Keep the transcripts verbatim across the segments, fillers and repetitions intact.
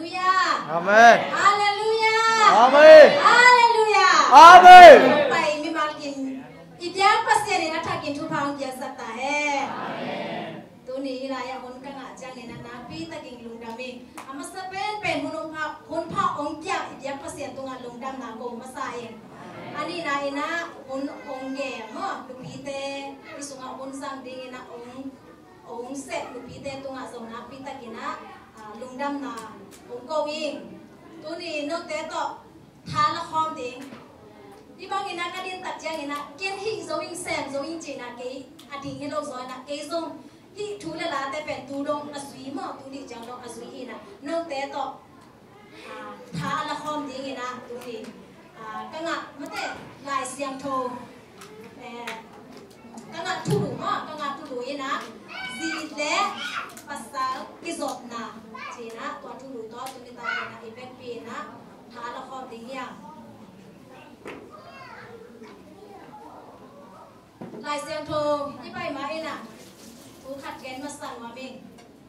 Hallelujah. Amen. Hallelujah. Amen. Hallelujah. Amen. ไปมีมากินอีกอย่างปัสเซียนนะถ้ากินทุพังเกียรสัตตาเฮตัวนี้รายคนกังอาจังเนี่ยนะพี่ตะกิงลุงดามิอามาสเปนเป็นหุ่นพ่อหุ่นพ่อองค์เจ้าอีกอย่างปัสเซียนตัวงานลุงดำนาโกมาใส่อันนี้นายนะหุ่นองค์แก่เนาะลูกพี่เต้ที่สุงาหุ่นสังดีนะองค์องค์เสร็จลูกพี่เต้ตัวงานส่งนะพี่ตะกินะลุงดำนาองค์โกวิงตัวนี้นกเต้ต่อทานละครติงที่บางทีนะก็เดินตัดเจ้าเนี่ยนะเกี่ยนหิ้งโซวิงแซมโซวิงจีนะเกย์อดีตให้เราสอนนะเกย์ส่งที่ทุเรศแต่เป็นตูดงอสุยมั้งตูดิจังดงอสุยนะนกเตะต่อท้าละครดีไงนะตูดิกังอ่ะมันแต่ลายเสียงโทกังอ่ะทุลุมั้งกังอ่ะทุลุยนะดีเล่ภาษากิจดนะจีนะตัวทุลุตัวตุนิตานะอีเฟกปีนะท้าละครดีอย่างลายเสียงโทที่ไปมาเองน่ะกูขัดแกนมาสั่งมาเอง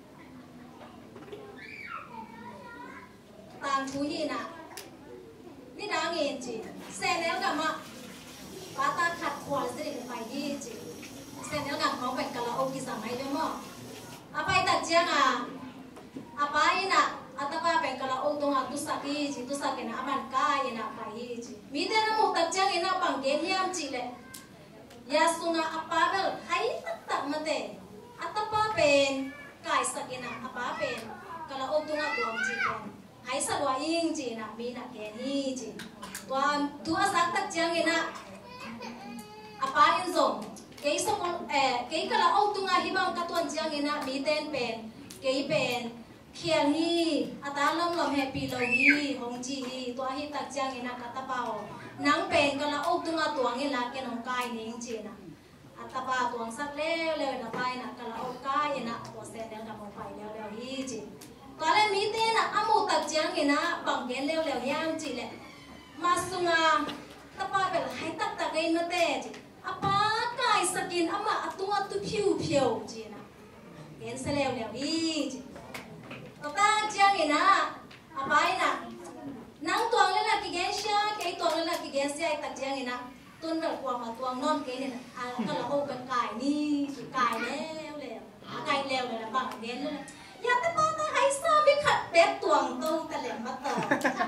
ตามทูยี่น่ะนี่นางเองจีเสร็จแล้วกันมาป้าตาขัดขวานสิไปยี่จีเสร็จแล้วกันเขาเป็นกะละโอกิสังให้ด้วยมั้งอาไปตัดเจียงอ่ะอาไปน่ะอาตาป้าเป็นกะละโอตรงอ่ะตุสักยี่จีตุสักเนี่ยอามันกายน่ะไปยี่จีมีแต่น้ำมุกตัดเจียงน่ะปังเกลียมจีเลยยาสุงาอปาเบลให้ตักตักมาเตะอัตปาเป็นกายสักินะอปาเป็นกะละอตุงาตัวจีเป็นให้สักว่าอิงจีนะมีนักแกนี่จีตัวตัวสักตักจังเงินะอปาอินซงเกยสมเอเกยกะละอตุงาฮิบังกัตัวจังเงินะมีเต้นเป็นเกยเป็นเขียนฮีอัตาลมลมแฮปปี้ลฮีหงจีฮีตัวฮีตักจังเงินะกัตปานังเป็นกะละอตุงาตัวเงินะแกนองกายนิ่งจีนะอัตปาตัวสักเล่เล่นะไปนะกะละอกายนะตัวเสนเดลกับมองไปเล่เล่ฮีจีตัวเล่มีเต้นะอามูตักจังเงินะบังเกนเล่เล่ยามจีเลยมาสุงาตปาเป็นให้ตักตักเงินมาเตจีอปากายสกินอามาอตุงาตุผิวผิวจีนะเห็นเสเล่เล่ฮีจีตัวตักจังเงินะอปายนะนังตัวเล่นละกิเกเชียเกยตัวเล่นละกิเกเชียตักจังเงินะต้นแบบความมาตัวนอนเกยเนี่ยอ่ะก็เราโอ้กันกายนี่กายแล้วแล้วกายแล้วเลยนะบังเกยเลยอย่าแต่ตอนนั้นให้ซ้ำไม่ขัดเบ็ดตัวตรงแต่แหลมมาต่อ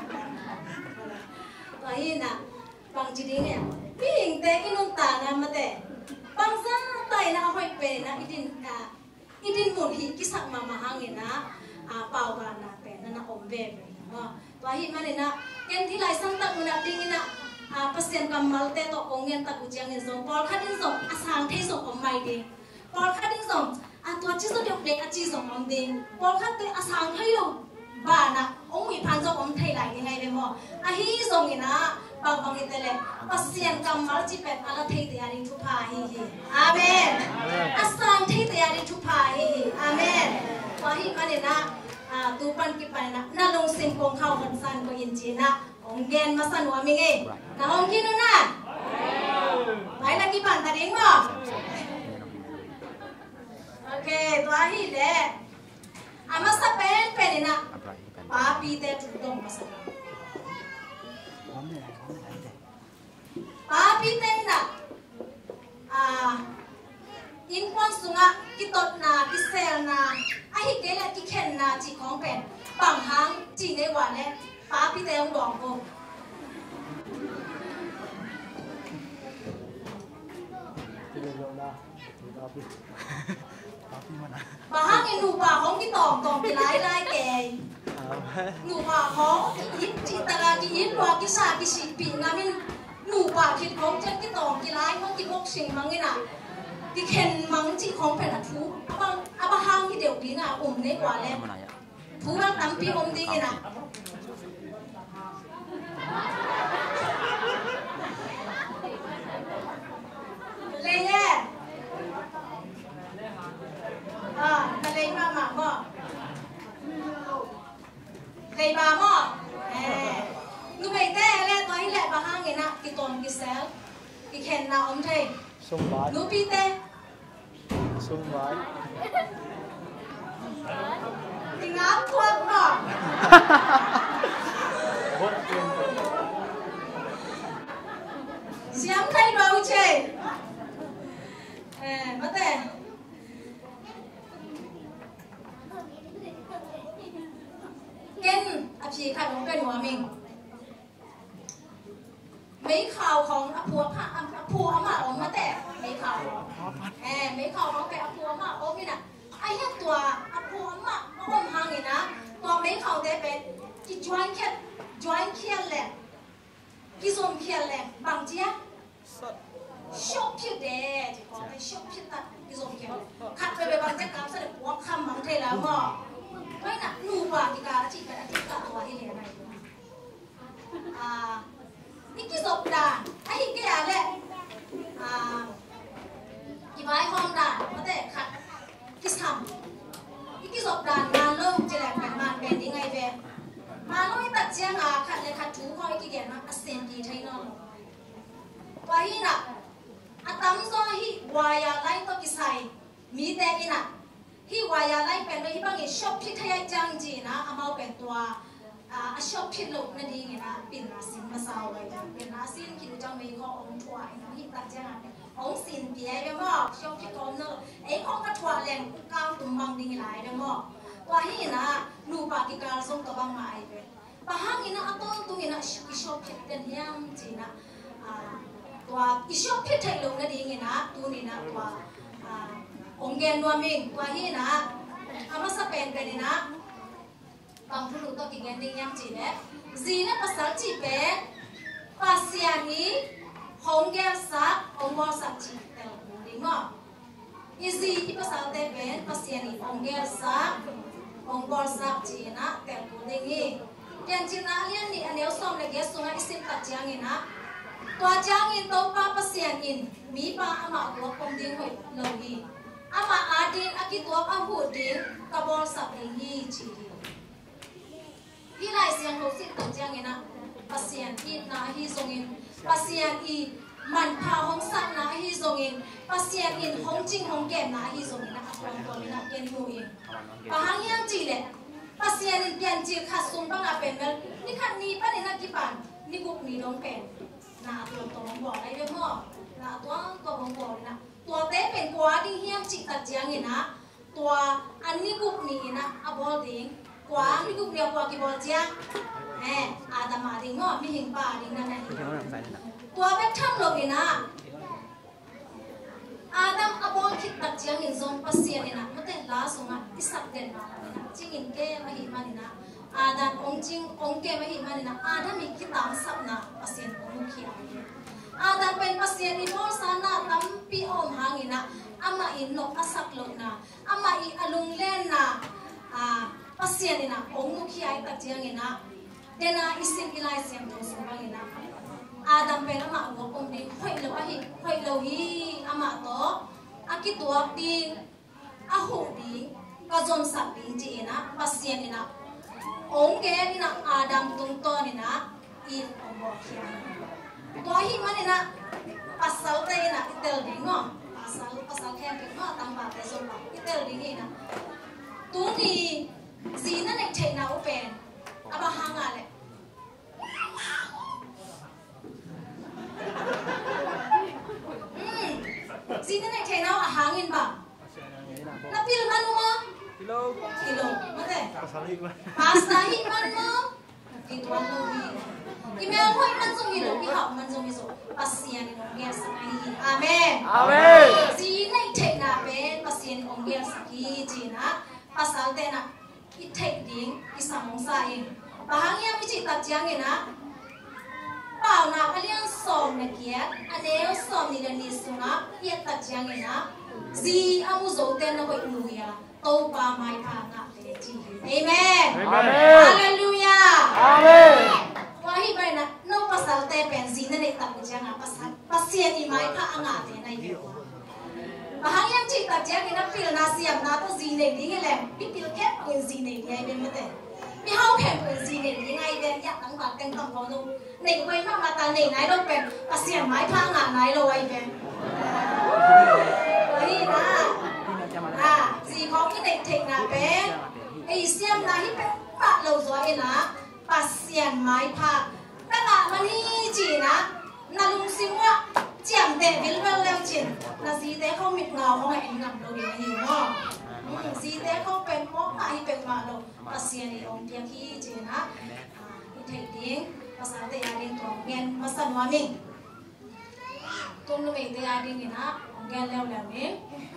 ตัวนี้นะบางจีดีเนี่ยพี่หญิงแต่อินุนตานะมาแต่บางซ้ำไต่นะห้อยเป็นนะอีดินอ่ะอีดินหมุนหิกิสักมามาหางเนี่ยนะอ่ะเป่าบานนะเป็นนั่นนะอมเว็บเลยนะตัวนี้มันเนี่ยนะเกณฑ์ที่ไหลซ้ำตักมันนะดิ้งนะpasien kamal te to ongen ta kujiang in zong pol khadin zong asang thei zong om mai ding pol khadin zong a tua chi zo dok de a chi zong om ding pol khat te asang thei lo ba na ong mi phan zong om thei lai ni ngai le mo a hi zong ina bang bang te le pasien kamal chi pet ala thei te ari thu pha hi hi amen asang thei te ari thu pha hi hi amen wa hi ma ne na tu pan ki pan na na long sim kong khau kan san ko yin chi na ong gen ma san wa mi nge na ong ki no na bai na ki pan ta ding mo okay to hi le ama sa pen pen na pa pi te tu dong ma sa pa pi te na a in kwang sunga ki tot na ki sel na a hi ke la ki khen na chi khong pen bang hang chi ne wa leป้าพี่เต้งดองกูป้าห้างไอ้หนูป้าของที่ตองตองไปไล่ไล่แกหนูป้าของยิบจิตรากิยิบว่ากิสากิสิปีงามินหนูป้าคิดของเจ้าที่ตองกิไล่ของกิบกสิงมังนี่น่ะที่เข็นมังจีของเป็นอัทุบางอาบ้าห้างที่เดี๋ยวดีน่ะอมเล็กกว่าแล้วทุบางตั้มปีอมดีน่ะเลยแย่อ่าทะเลมาหมาหม้อเลยบาหม้อเออนูไปเต้เล่ตัวให้แหละบาห้างเงินนะกิตอนกิเซลกิเข็นนาอมเทนูปีเต้ซุ่มไว้ติงาตัวหม้อเสียงใครเราเช่เออมาแต่เก่งอภิขัดของเป็นหัวมิงไม่ข่าวของอภัวพระอภัวมาออกมาแต่ไม่ข่าวเออไม่ข่าวของแกอภัวมาออกนี่นะไอ้เนี่ยตัวอภัวมาอมหางนี่นะตัวไม่ข่าวแต่เป็นที่จวนเขียนจวนเขียนแหละที่ส่งเขียนแหละบางเจ้าชอบผิดเด้ที่บอกให้ชอบผิดตัดที่ส่งเขียนขัดไปไปบางเจ้ากรรมเสด็จหัวคำบางเทแล้วก็ไม่น่ะหนูว่าที่การที่เป็นอธิการตัวที่เรียนอะไรอ่านี่กี่ศพด่านไอ้หินกี่ด่านแหละอ่ากี่ใบห้องด่านมาแต่ขัดกี่ทำนี่กี่ศพด่านงานเริ่มจะแหลกแบบงานเป็นยังไงแบบมาแล้วไม่ตัดเชียงอ่ะขัดเลยขัดถูข้อไอ้กี่เดียนนะเซนดีไทยนอลว่าหิน่ะอาตั้มซ้อหิวายาไล่ตัวกี่ใส่มีแต่หิน่ะหิวายาไล่เป็นเลยหิบางอย่างชอบพิทยาจังจีนะอามาเป็นตัวอ่าชอบพิดลูกนั่นเองนะเป็นนาซินมาสาวเลยเป็นนาซินคิดจังไม่ข้อองถวายนะหิตัดจังองสินเปียยังบอกชอบพิดกอมเนอะไอ้ข้อกระถวายแรงก้าวตุ่มบังดิ่งหลายยังบอกว่าหินะนูปากิการส่งตัวบางมาไอ้เป็นปะฮังหินะอัตโต้ตุงหินะชอบพิดเป็นยังจีนะอ่าตัวอิชอบพิดไทยลูกนั่นเองนะตัวนี้นะตัวอ่าองเกนนัวมิงตัวหินะอามาสเปนเป็นนะบางผู้รู้ตัวกินกันดิ้งยำจีเน่จีน่ะภาษาจีเป็นภาษานี้ฮงเกลซักฮงบอลซักจีเตลดิ้งมั้งอีจีที่ภาษาเตเป็นภาษานี้ฮงเกลซักฮงบอลซักจีนะเตลดิ้งนี่เรียนจีน่ะเรียนนี่อันเดียวสอนเลยเกส่งให้อิสิตัดจางนี่นะตัวจางนี่ตัวป้าภาษาอินมีป้าอามาตัวคงดิ้งหอยโลกีอามาอาดินอากิตัวอาหูดิ้งกระบอลซักดิ้งยี่จีที่ไรเสียงเขาสิตัดจังเงินนะปัสยานอีน่าฮิซงอินปัสยานอีมันพาห้องสัตน่าฮิซงอินปัสยานอินห้องจริงห้องแก่น่าฮิซงอินนะตัวตัวนี้นะเกินหูอินปะหางยังจีเลยปัสยานอินเปลี่ยนจีขัดซุ่มปังอาเป็นเมลนี่ขัดนี้ปันนี่นักกีฬานี่กุกนี่น้องเป็นน่าตัวตัวน้องบอกได้ด้วยมั้งน่าตัวตัวน้องบอกเลยนะตัวเต้เป็นกว่าที่เฮียมจีตัดจังเงินนะตัวอันนี้กุกนี่นะอับบอลดิ้งกว่าที่กุ๊กเดียวกว่ากี่บอลเจ้าเอออาดามาดิ้งง้อมีหิงป่าดิ้งนั่นเองตัวแบบทั้งโลกินะอาดามอับบอลคิดตัดเจ้าหินโซนปัสเซียนี่นะมันแต่ลาสุงะอิสักเด่นมาแล้วนะจริงอินเกมาหิมานี่นะอาดามองจริงองเกมาหิมานี่นะอาดามมีคิดตามสับนะปัสเซียนองมุขีอาดามเป็นปัสเซียนอีบอลสานะตั้มปีอมหางนี่นะอามาอินนกอาสักโลนะอามาอีอลุงเล่นนะอ่าปัสยานี่นะองมุขีไอตัดยังไงนะเดน่าอิสิมอิไลเซียมตัวสบายนะอาดัมเป็นอามาวัวคงดีห้อยโลหิห้อยโลหิอามาโตอากิตัวดีอาหูดีก็จนสักดีจีนะปัสยานี่นะองเกนี่นะอาดัมตุงโตนี่นะอีองมุขีตัวหิมันนี่นะปัสสาวะนี่นะอิเตลดิ้งอ๋อปัสสาวะปัสสาวะแค่เป็นอ๋อตั้งบาปแต่ส่วนบาปอิเตลดิ้งนี่นะตัวนี้จีนั่นเองเทน่าอุเป็นอาบะฮังอะไรอืมจีนั่นเองเทน่าอาหางอินบ่นับพิลมันมั้งกิโลกิโลมาเถอะภาษาฮิมันภาษาฮิมันมั้งกิตัวโลกีอีเมลห้อยมันจงกิโลกีหอบมันจงมิโซภาษาเนี่ยองเกียสักทีอาเมนอาเมนจีนั่นเทน่าเป็นภาษาเนี่ยองเกียสักทีจีนะภาษาเตน่ะอิเทคดิ้งอิสามองศาเองบางอย่างไม่จิตตัดจังเองนะเปล่านะเขาเรียกสอมนักเกียรติอันเดียวสอมนี่เดนิสุนะเกียรติตัดจังเองนะจีอามุโซเตนเอาไว้ลุยาโตปาไม่พางะเดจีเอเมนฮาเลลูยาอาเมนว่าให้ไปนะโนภาษาเตเป็นจีนั่นเองตัดจังอ่ะภาษาภาษาที่ไม่พางะเดในเดียวบางอย่างจิตตัดจังเองนะพิลนาเสียมนาตัวจีเด็กดิ้งแหละพี่พิลแค่เป็นจีเด็กยังไงเป็นไม่ได้มีเฮาแผ่นเป็นจีเด็กยังไงเป็นอยากตั้งบาดตั้งตั้งของนู้นเด็กไว้มากมาตาเด็กไหนเราเป็นภาษาไม่พางะไหนเราไว้เป็นนี่นะอ่าจีของที่เด็กเทคนะเป็นไอเสียมนาที่เป็นปะเราสวยนะปัสเซียนไม้ผ้าตั้งแต่มันนี่จีนะนาลุงซิมว่าเจียมเตะวิลเวลแล้วจีนาสีเตะเขามิดเงาเขาไงงำเราดีหิวอ่ะสีเตะเขาเป็นมอกไอเป็นมาเราปัสเซียนไอองเปียกี้จีนะอีไทยดิ้งภาษาเตะยาดิ้งตัวเงี้ยมาสั่นว่ามิงตุ้มนุ่มเตะยาดิ้งนี่นะเงี้ยแล้วแล้วมิง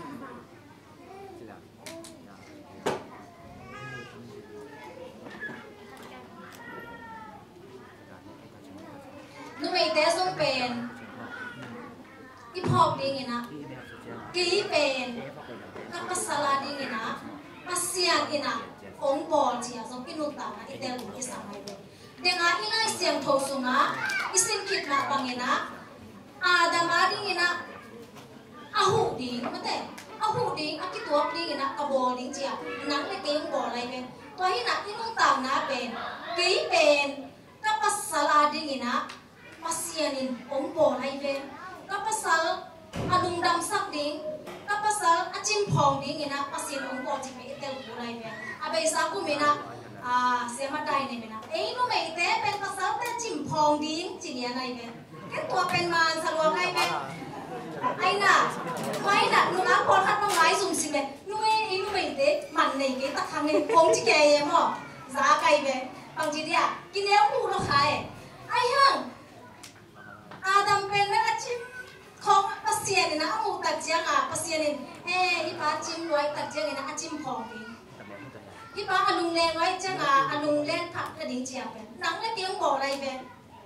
นุ่มเตะส่งเป็นอีพอกดิ้งนี่นะกี่เป็นกับภาษาลาดิ้งนี่นะภาษาอีนะองค์บอลเชียส่งกินุตานะอีเตลุกิสังไงเดงาอีน่าเสียงโทสุงะอีสินคิดนะบังนี่นะอาดามาดิ้งนี่นะอาหูดิ้งมาแต่อาหูดิ้งอากิตัวดิ้งนี่นะกระบอกดิ้งเชียนังเลยเกี่ยงบอลอะไรเป็นตัวที่นะกินุตานะเป็นกี่เป็นกับภาษาลาดิ้งนี่นะภาษานี่องค์บอลอะไรเป็นกับภาษาอดุงดำสักดิ้งกับภาษาอาจิมพองดิ้งนี่นะภาษาองค์บอลที่ไม่เอเตลบุไรเป็นอาเบสากุมินะอ่าเสียมาได้เนี่ยนะเอ้ยนุ่มเอเตเป็นภาษาแต่จิมพองดิ้งจีเนียอะไรเป็นแค่ตัวเป็นมันสลัวไงเป็นไอ้น่ะไม่น่ะนุ่มน้ำพอทัดต้องไล่สุ่มสิเป็นนุ่มเอ้ยนุ่มเอเตมันในเกตตะคังเนี่ยคงจีเกยมั้งสาไก่เป็นบางทีเนี่ยกินแล้วหูเราขายไอ้ยังอาดัมเป็นแม่อาจิมของภาษาเนี่ยนะอามูตัดเจียงอ่ะภาษาเนี่ยเอ้ยอีป้าจิมรวยตัดเจียงเนี่ยนะอาจิมพองดิ้งที่ป้าอนุงเล่นไว้จังอ่ะอนุงเล่นผักกระดิ่งเจียบเป็นหนังเล่นเตียงบ่ออะไรเป็น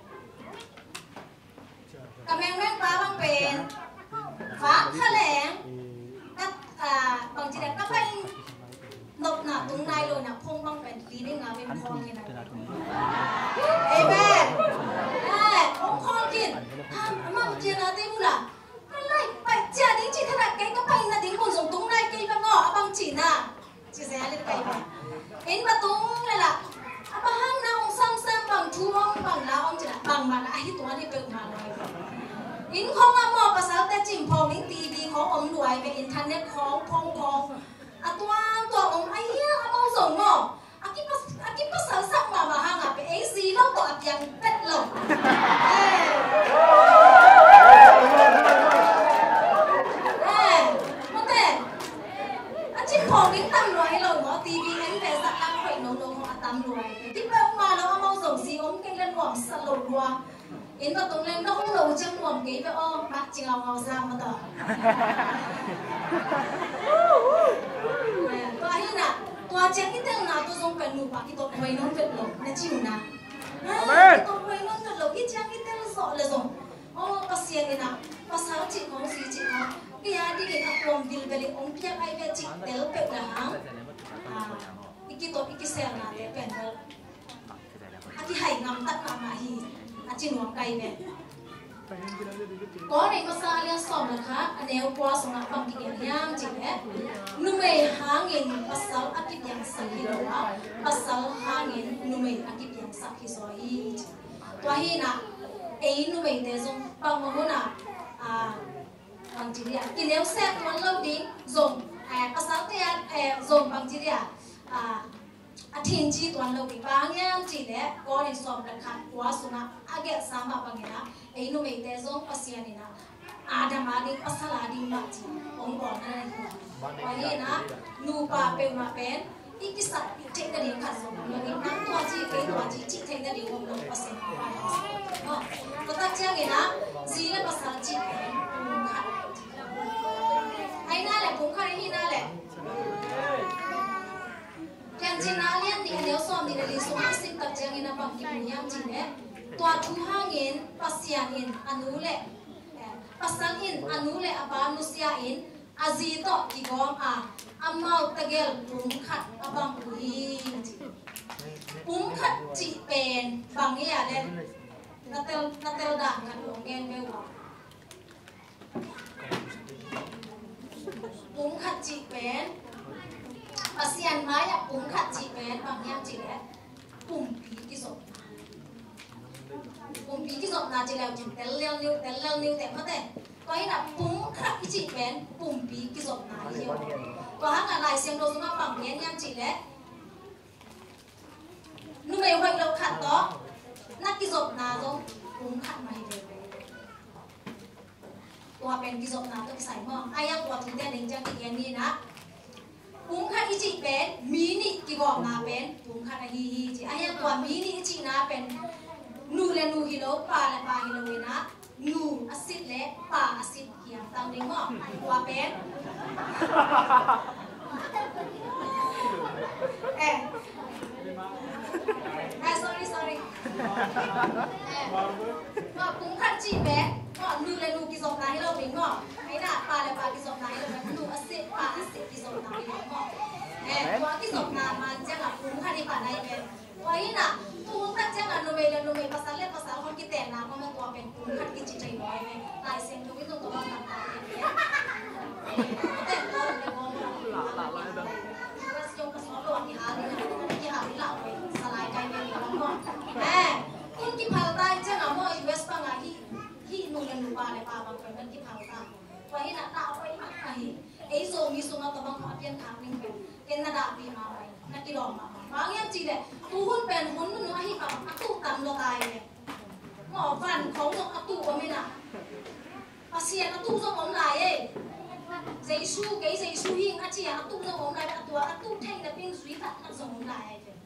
กระแมงแมงป้าบางเป็นฟ้าแถลงกับอ่าบางทีเนี่ยก็ไปนกหนาตรงในเลยนะพงบางเป็นลีได้งาเป็นพองยังไงเอ้แม่เอ้พงคอนกินห้ามมั่งเจียนาเต้บุล่ะอะไรไปเจียดิ้งจีขนาดแกก็ไปนะดิ้งคนส่งตรงในแกไปงอบางจีน่ะจีเสียเลยไปไปเอ็นประตูเลยล่ะapa hang na ong sam sam bang tuong bang la ong jina bang ma la hiตัวนี่เป็นมาเลยอินของอ่ะหมอภาษาแต่จิมพองนี่ทีวีขององรวยไปอินเทอร์เน็ตของพงของอ่ะตัวตัวองไอ้เหี้ยอ่ะมองส่งเนาะอ่ะกิภาษาอ่ะกิภาษาสักมามาหางอ่ะไปเอซีแล้วตัวอ่ะยังเป็ดหลงเอ้เอ้มาแต่อ่ะจิมพองนี่ตั้งรวยเลยหมอทีวีเอ็นแต่สักตั้งไว้โนโนของอ่ะตั้งรวยที่ไปมาแล้วอ่ะมองส่งสีอมเก่งเล่นหวานสลบวัวอินประตูเล่นต้องเราจังหวะกี่ไปอ้อมักจริงเราเงาซ้ำมาต่อตัวนี้น่ะตัวเจ้าที่เต้นน่ะตัวทรงเป็นหนูปะที่ตัววัยน้องเป็นหลงนั่นจิ๋วนะตัววัยน้องเป็นหลงที่เจ้าที่เต้นสอนเลยส่งอ๋อภาษาเนี่ยนะภาษาจีนของสีจีนเขาพี่อาดีกินอัปลอมวิลเบลิองเพียงไอเวจิเตลเป็ดละฮะอ่าอีกตัวอีกเซลน่ะเตะเป็นเตลอาที่ให้งำตัดงำมาฮีอาจินวงไก่เนี่ยก็ในภาษาเรียนสอบนะคะอันนี้อุปกรณ์สำหรับบางทีอย่างย่างจริงเนี่ยนุ่มเอ๋หาเงินภาษาอากิบยังสักกี่ตัวภาษาหาเงินนุ่มเอ๋อากิบยังสักกี่สอยตัวฮีน่ะเอ๋นุ่มเอ๋เดี๋ยวส่งปังมังน่ะอ่าบางทีเนี่ยกินแล้วแซ่บมันเล่าดิ้งส่งเอ่อภาษาเตียนเอ่อส่งบางทีเนี่ยอ่าอาทิตย์จีตัวเราไปบางอย่างจีเนี่ยก็ในสอบราคาว่าสุนัขอาเกะสามบางอย่างนะไอ้นุ่มไอ้เดซงภาษาเนี่ยนะอาดามาดิภาษาลาดิมาจีองค์กรนั่นเองวันนี้นะนูปาเป็นมาเป็นอีกสัตว์อีกเทคนิคขัดสมอย่างนี้นั่งตัวจีเกตัวจีจีเทคนิคของเราภาษาของเราเนาะก็ตั้งใจเนี่ยนะจีและภาษาจีเป็นปุ่มขัดไอ้นั่นแหละปุ่มขัดไอ้ที่นั่นแหละyang Cina lian di anel som di dari sungai sing terjang ina bang di yang Cina tua tuhangin pasianin anule pasalin anule apa manusiain azito kigom a amal tegel pumkat abang ui pumkat ci pen bang ya den natel natel dah kan ongen mewa pumkat ci penภาษาไม้อะปุ่มขัดจีแมนบางอย่างจีแหละปุ่มปีกิศปุ่มปีกิศน่าจะแล้วจีแต่เลี้ยวนิ้วแต่เลี้ยวนิ้วแต่เมื่อแต่ก็ให้น่ะปุ่มขัดจีแมนปุ่มปีกิศน่าเยอะก็หางอะไรเสียงโดนมาบางอย่างอย่างจีแหละเป็นกิจนาต้องใส่หม้อไอ้ยังตัวถึงแต่หนึ่งจังกิเกนี่นะปุ้งขัดอิจิเป็นมีนี่กิบอกนาเป็นปุ้งขัดฮีฮีจีไอ้ยังตัวมีนี่อิจินะเป็นนูและนูฮิโลปลาและปลาฮิโลนะนูอาซิดและปลาอาซิดเหี่ยงตามเด้งหม้อตัวเป็นเอ๊ะเอ๊ะ sorry sorry เอ๊ะก็ปุ้งขัดจีเป๊ะก็นูและนูกิจนาฮิโลเป็นหม้อไอ้น่ะปลาและปลากิจนาฮิโลเป็นนูอาซิดปลาอาซิดกิจนาฮิโลหม้อเอ๊ะตัวกิจนามันจะกับปุ้งขัดที่ปลาได้เป็นไว้น่ะปุ้งขัดจะกับนูเมลนูเมลภาษาเล่ภาษาคนกิเตนะก็มันตัวเป็นปุ้งขัดกิจใจน้อยเลยลายเซ็นตัวที่ตัวตัวต่างๆเนี่ยแต่ตัวเป็นมองหลับหลับอะไรแบบยกกระสอบตัวที่หาที่ที่หาที่หลับไปสลายใจไปเลยแล้วก็แหมคุณกิพาวตาเจ้าหน้าที่ยูเอสปังไงที่ที่นูเรนูปาเลยปาบางคนมันกิพาวตาไว้น่ะตาเอาไปมาไอ้ไอ้โซมีโซมาตะบังเขาเปลี่ยนทางนิ่งเป็นเอ็นนาดาปีมาไว้นักกีฬามาบางอย่างจีเลยผู้หุ่นเป็นหุ่นนู่นว่าที่ปากอัตุตันโลตายเลยหมอฟันของจงอัตุก็ไม่น่ะภาษีอัตุจงผมลายเอ้ใจสู้เกยใจสู้หิงอาชีพอัตุจงผมลายเป็นตัวอัตุแทงแต่เป็นสุริตะนักจงผมลายเลย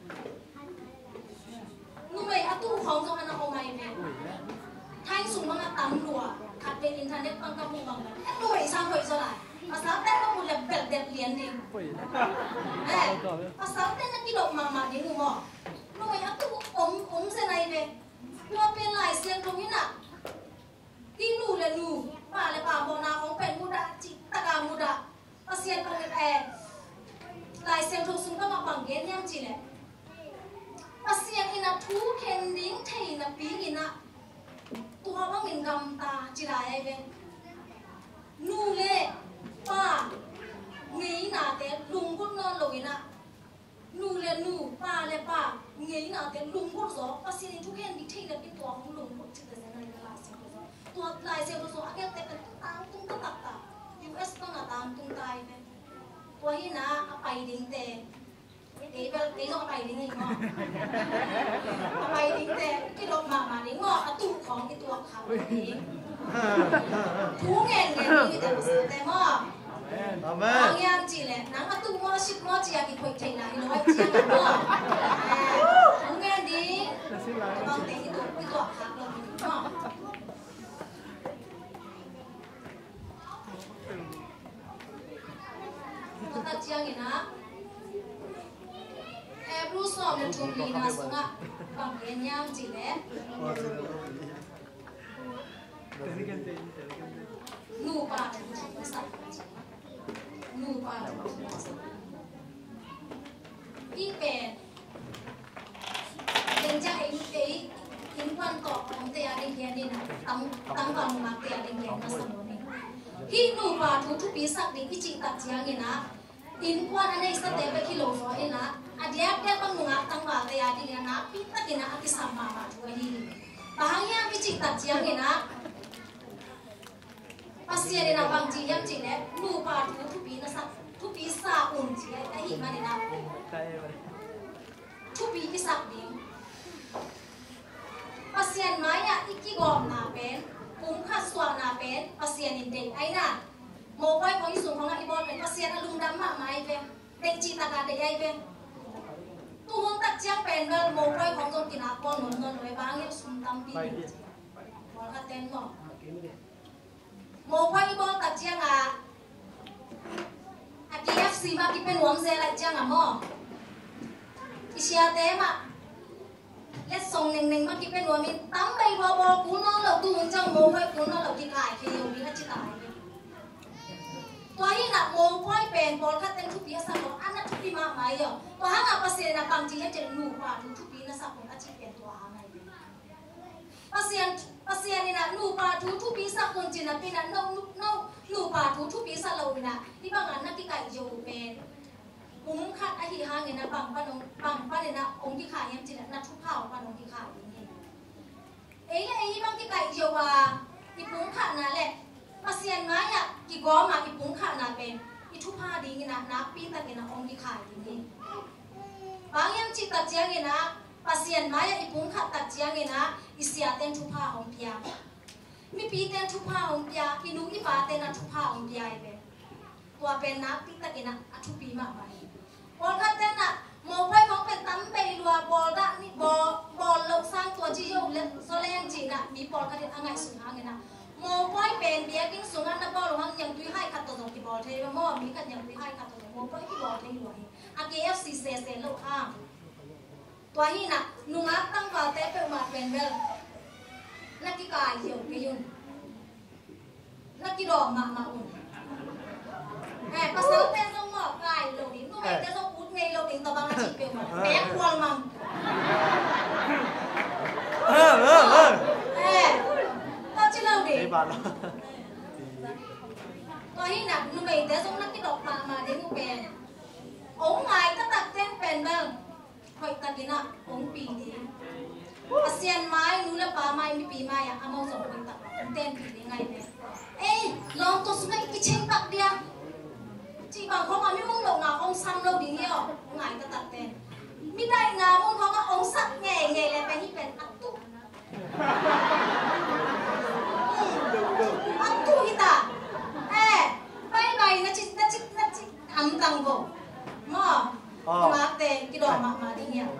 นู่นไม่อัตุของจงอันนั้นเอาไงเป็นไทยสูงมากตามรัวขัดเป็นอินเทอร์เน็ตบางกระปุกบางแบบนู่นไม่สร้างหวยสลายภาษาแต่ก็มุดแบบแบบเด็ดเลียนดิเอ๊ะภาษาแต่นักกีฬามามาดิงูหม้อนู่นไม่อัตุอมอมเส้นไหนเป็นตัวเป็นลายเสียงตรงนี้น่ะที่นู่นเลยนู่นป่าเลยป่าบอกนาของเป็นมุดะจิตกามุดะภาษาตรงนี้เอ๊ะลายเสียงตรงซึ่งก็มาบังเกนยังจีเลยภาษาอินะทูเคนดิ้งเทนะปีอินะตัวบางมินกำตาจีไรเป็นนู่นเลยป้างี้นาเตลุงก็นอนลงนะนู่เลยนู่ป้าเลยป้างี้นาเตลุงก็สอบภาษาอิทุกเคนดิ้งเทนะเป็นตัวของลุงก็จิตเตนะในลายเสียงตัวลายเสียงตัวสอบอาเกตเป็นตุ้งตางตุ้งตะตักตายูเอสต้องตางตุ้งตายเป็นตัวที่นะไปดิ้งเตเอ๋เบลเอ๋ต้องไปดิ้งอีกมั้งไปดิ้งเตที่ลงมามาดิ้งมั้งอัตุของที่ตัวเขาเองทุกเงินเงินนี่แต่ภาษาแต่มั้งบางอย่างจีเลยนังอัตุมั้งชิบมั้งจีอากิคุยเทน่ะอีน้อยจีอากิมั้งทุกเงินดีบางเตที่ตัวที่ตัวเขาเราดิ้งมั้งตัวจีอากินะเอฟรูสอบในทุ่งลีน่าสุงะบางเงินยังจีเลยนูปาถึงที่ภาษานูปาถึงที่ภาษาอีเป็นเดินจากไอ้ไอ้ทิ้งวันต่อของเตียดิเกียนี่นะตั้งตั้งบางมาเตียดิเกียมาสมุนีที่นูปาทุกทุกปีสักดิอิจิตัดเจียงนี่นะทิ้งวันอันนี้สเตปไปกิโลฟอยนะอันเดียบเดียบางงาตั้งบาเตียดิเกียนะพิตากินะอักิสามมาบาทุกทีบางอย่างอิจิตัดเจียงนี่นะภาษาเรื่องบางจียังจีเนี่ยนูปาทุทุปีนะสักทุปีสาอุ่นจีไอ้หิมันเนี่ยนะทุปีที่สักดิ้งภาษาหมายะอีกกี่กอมนาเป็นปุ่มขัดสวงนาเป็นภาษาอินเดียไอ้น่ะโมไว้ของยิ่งสูงของไอ้บอลเป็นภาษาอารมณ์ดำมากไหมเป็นเด็กจีตากาเด็กใหญ่เป็นตัวหุ่นตักเจียงเป็นเวลโมไว้ของจงกินอาปอนหนุนเงินไว้บางอย่างสุ่มตั้มปีบอลขัดเต้นหม้อโมไว้บอลตัดเจียงอ่ะอากีเอฟซีมากิเป็นหวงเซลัดเจียงอ่ะหม้ออิเชียเต้มาเล็ดส่งหนึ่งหนึ่งมากิเป็นหวงมีตั้มใบบอบอกูน้องเราดูจังโมไว้กูน้องเรากินไก่เคียวมีนักจิตตายตัวนี้น่ะโมไว้เป็นบอลคัดเต้นทุกปีสักบอลอันนั้นทุกปีมาไหมอ่ะตัวห้างอ่ะภาษาเนี่ยบางทีให้เจอหนูกว่าทุกปีนะสักคนอาชีพเป็นตัวห้างไงภาษาภาษานี่นะหนูปาทุทุปีสักคนจีน่ะปีนั้นน้องน้องหนูปาทุทุปีสักเราเนี่ยที่บางอันนักที่ไก่โยเป็นอุ้มขัดไอที่ห้างเนี่ยนะบางป้าน้องบางป้าเนี่ยนะองค์ที่ขายยังจีน่ะนักทุกข้าวป้าน้องที่ขายอย่างนี้เอ้ยไอ้ที่บางที่ไก่โยว่าที่ปุ้งขัดนั่นแหละภาษาไม้อะกี่ก้อมาที่ปุ้งขัดนั่นเป็นที่ทุกผ้าดีเนี่ยนะนักปีตะเนี่ยนะองค์ที่ขายอย่างนี้บางยังจีตัดเจียงเนี่ยนะภาษาไม้อะที่ปุ้งขัดตัดเจียงเนี่ยนะอิสยาเต้นทุกผ้าของเพียงมีปีเต้นทุกผ้าองค์ยาอีนุอีฟ้าเต้นทุกผ้าองค์ยาไปตัวเป็นนักปีตะกินอ่ะทุกปีมากไปบอลคัดเต้นอ่ะโมไปของเป็นตั้มไปรัวบอลละนี่บอลบอลเราสร้างตัวจีโยเล่นโซเล่นจีน่ะมีบอลคัดเต้นอะไรสุดหางเงี้ยนะโมไปเป็นเบียกิ้งสูงอันนั้นบอลหลวงยังตุ้ยให้ขัดตัวตรงที่บอลเทว่าโมมีกันยังตุ้ยให้ขัดตัวตรงโมไปที่บอลเทอยู่ที่อาเกฟซีเซเซโลข้างตัวที่น่ะนุ่งอัดตั้งว่าเต้เป็นมาเป็นเบลนักกีฬาเหี่ยวกยุนนักกีฬามามาอุ่นแอบภาษาเป็นสมองไก่โลดิ้งนุ่งเองจะต้องพูดไงโลดิ้งตะบังจีเปียวมาแม่ควงมังเออเออเออแอบตอนที่เราดิ้งตัวที่หนักนุ่งเองจะต้องนักกีฬามามาดิ้งนุ่งเป็นองค์ไงก็ตัดเต้นเป็นเบลคอยตัดกินอ่ะองค์ปีนี้อาเซียนไม้นู้นละปลาไม้มีปีไม้อะอามาส่งคนตัดเต้นปีนี้ไงเนี่ยเอ้ลองตัวสุนัขกิเชงตัดเดียวจีบางคนอาไม่มุ่งหลงอ่ะองซ้ำเราดีเนี่ยไงก็ตัดเต้นไม่ได้งามุ่งเขาก็องสักแง่แง่เลยไปที่เป็นอัตตุอัตตุฮิตาเอ้ไปไปนะจินะจินะจิอันตังโบมั่วมาเต้กิโลมามาดีเนี่ย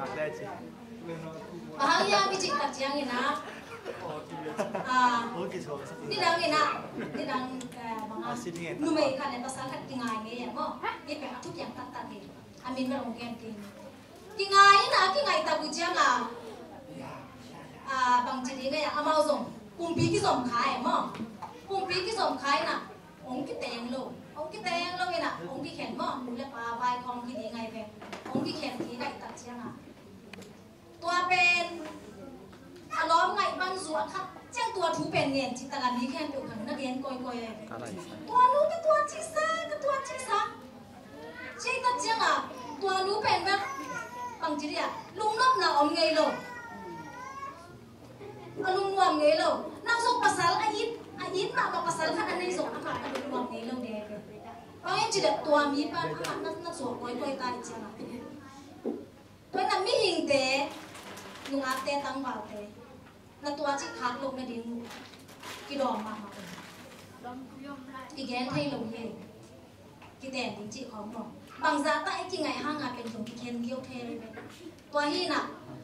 bahaya bijik tak jiang ina ah ni dang ina ni dang banga numei kan en pasal khat tingai nge ya mo ni pe athuk yang tat tat ni amin ba ong ken tin tingai ina ki ngai ta bu jiang a ah bang ji ni nge ya amao zong kum pi ki zom khai mo kum pi ki zom khai na ong ki teng lo ong ki teng lo ina ong ki khen mo mu le pa bai khong ki ni ngai pe ong ki khen ki ngai tak jiang aตัวเป็นอารมณ์ไงบางส่วนครับแจ้งตัวถูเป็นเงินจิตตลาดนี้แค่ตัวขันนักเรียนกอยกอยตัวนู้ก็ตัวจีซ่าก็ตัวจีซ่าใช่ตัดเจียงอ่ะตัวนู้เป็นแบบบางทีอ่ะลุงน้องน่ะอมเงยลงอลุงวมเงยลงนั่งส่งภาษาอายิบอายิบมากับภาษาขันอันนี้ส่งอามาอลุงวมเงยลงเด็กเพราะงั้นจิตตัวมีป้าอามานั่งนั่งส่งกอยกอยตายเจียงอ่ะตัวนั้นไม่หิงเตะนุ่งอาเตตั้งบ่าวเตนั่นตัวที่ขาดลงในดิ้งกี่ดอกมามากี่แกนให้ลงเองกี่แต่ดิ้งจีของบอกบางซาต้าไอ้กี่ไงห้างอาเป็นตรงกี่เคนเกี่ยวเทเลยตัวฮีน่ะ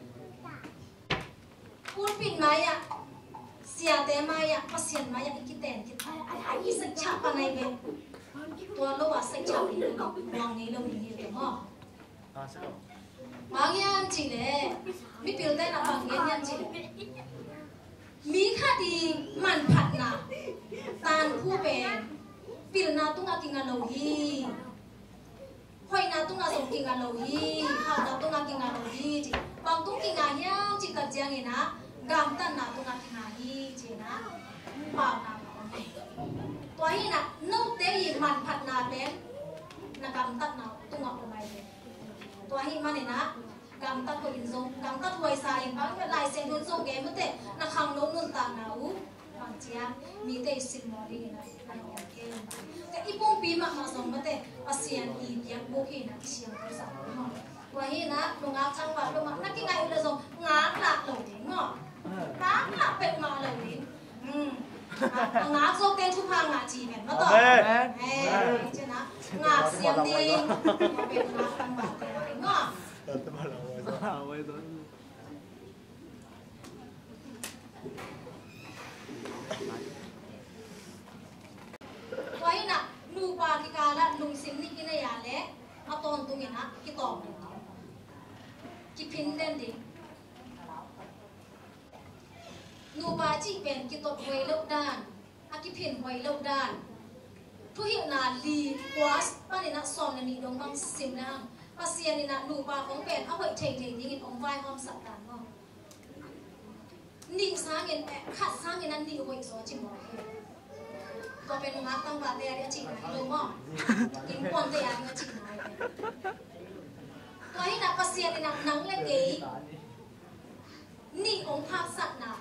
พูดปิดไหมอ่ะเสียแต่ไหมอ่ะมาเสียนไหมอ่ะกี่แต่กี่ไอ้ไอ้ไอ้สักฉาบอะไรเป็นตัวโลว่าสักฉาบนี่มองนี้ลงนี้เดี๋ยวมั้งบางอย่างจีเลยมีเปลี่ยนได้นะบางอย่างจีเลยมีคดีมันผัดนะตานผู้เป็นเปลี่ยนนาตุ้งอากิงาโลฮีหอยนาตุ้งอาส่งกิงาโลฮีข้าวนาตุ้งอากิงาโลฮีจีบางตุ้งกิงาเหี้ยจีกัดเจียงเองนะกำตันนาตุ้งอากิงาฮีจีนะปากนาตัวฮีน่ะนุ่งเตยมันผัดนาเป็นนักกำตันนาตุ้งอาคนใดเป็นตัวฮีมันเนี่ยนะกำตัดตัวอินทรงกำตัดถวยสายบางเวลาเสียงทุนทรงแกมันเตะนักขังล้มนุ่นตาหนาวบางเจียมีเตะสิบมอดีนะไอ้โอเคแต่อีปุ่งปีมามาส่งมาเตะอาเซียนอีเดียบโบกีนะเชียงตัวสาวหม้อตัวฮีนะลงอาจังหวัดลงมานักกินไงอุลส่งงาหลักเหล่านี้หม้องาหลักเป็ดมาเหล่านี้อืมงาโซเต้นทุกพางาจีแม่มาต่อเฮ้เจ้านะงาเสียงดีเป็นงาตั้งบัตรแต่งาตัวนี้นะนูปากิกาละลุงสิงนี่กินอะไรอย่างเละเอาตอนตรงนี้นะกิตอบกิพินเด่นดินูปาจีเป็นกิตอบไว้เลิกด้านอากิพินไว้เลิกด้านทุกอย่างนาลีกวาสป้านี่นะสอนนี่ดงบังสิมนะภาษานี่นะนูปาของเป็นเอาไว้เทงเทงยิ่งองไว้ห้อมสัตว์ต่างก็นิ่งสร้างเงินแอบขัดสร้างเงินนั้นนิ่งไว้สอนจิ๋มบอกก็เป็นงานตั้งบาเตียเดียจิ๋มลงอ่ะยิ่งปนเตียเดียจิ๋มอะไรตัวที่นักภาษานี่นะนังเล็กเก๋นี่องค์ภาคสัตว์นะ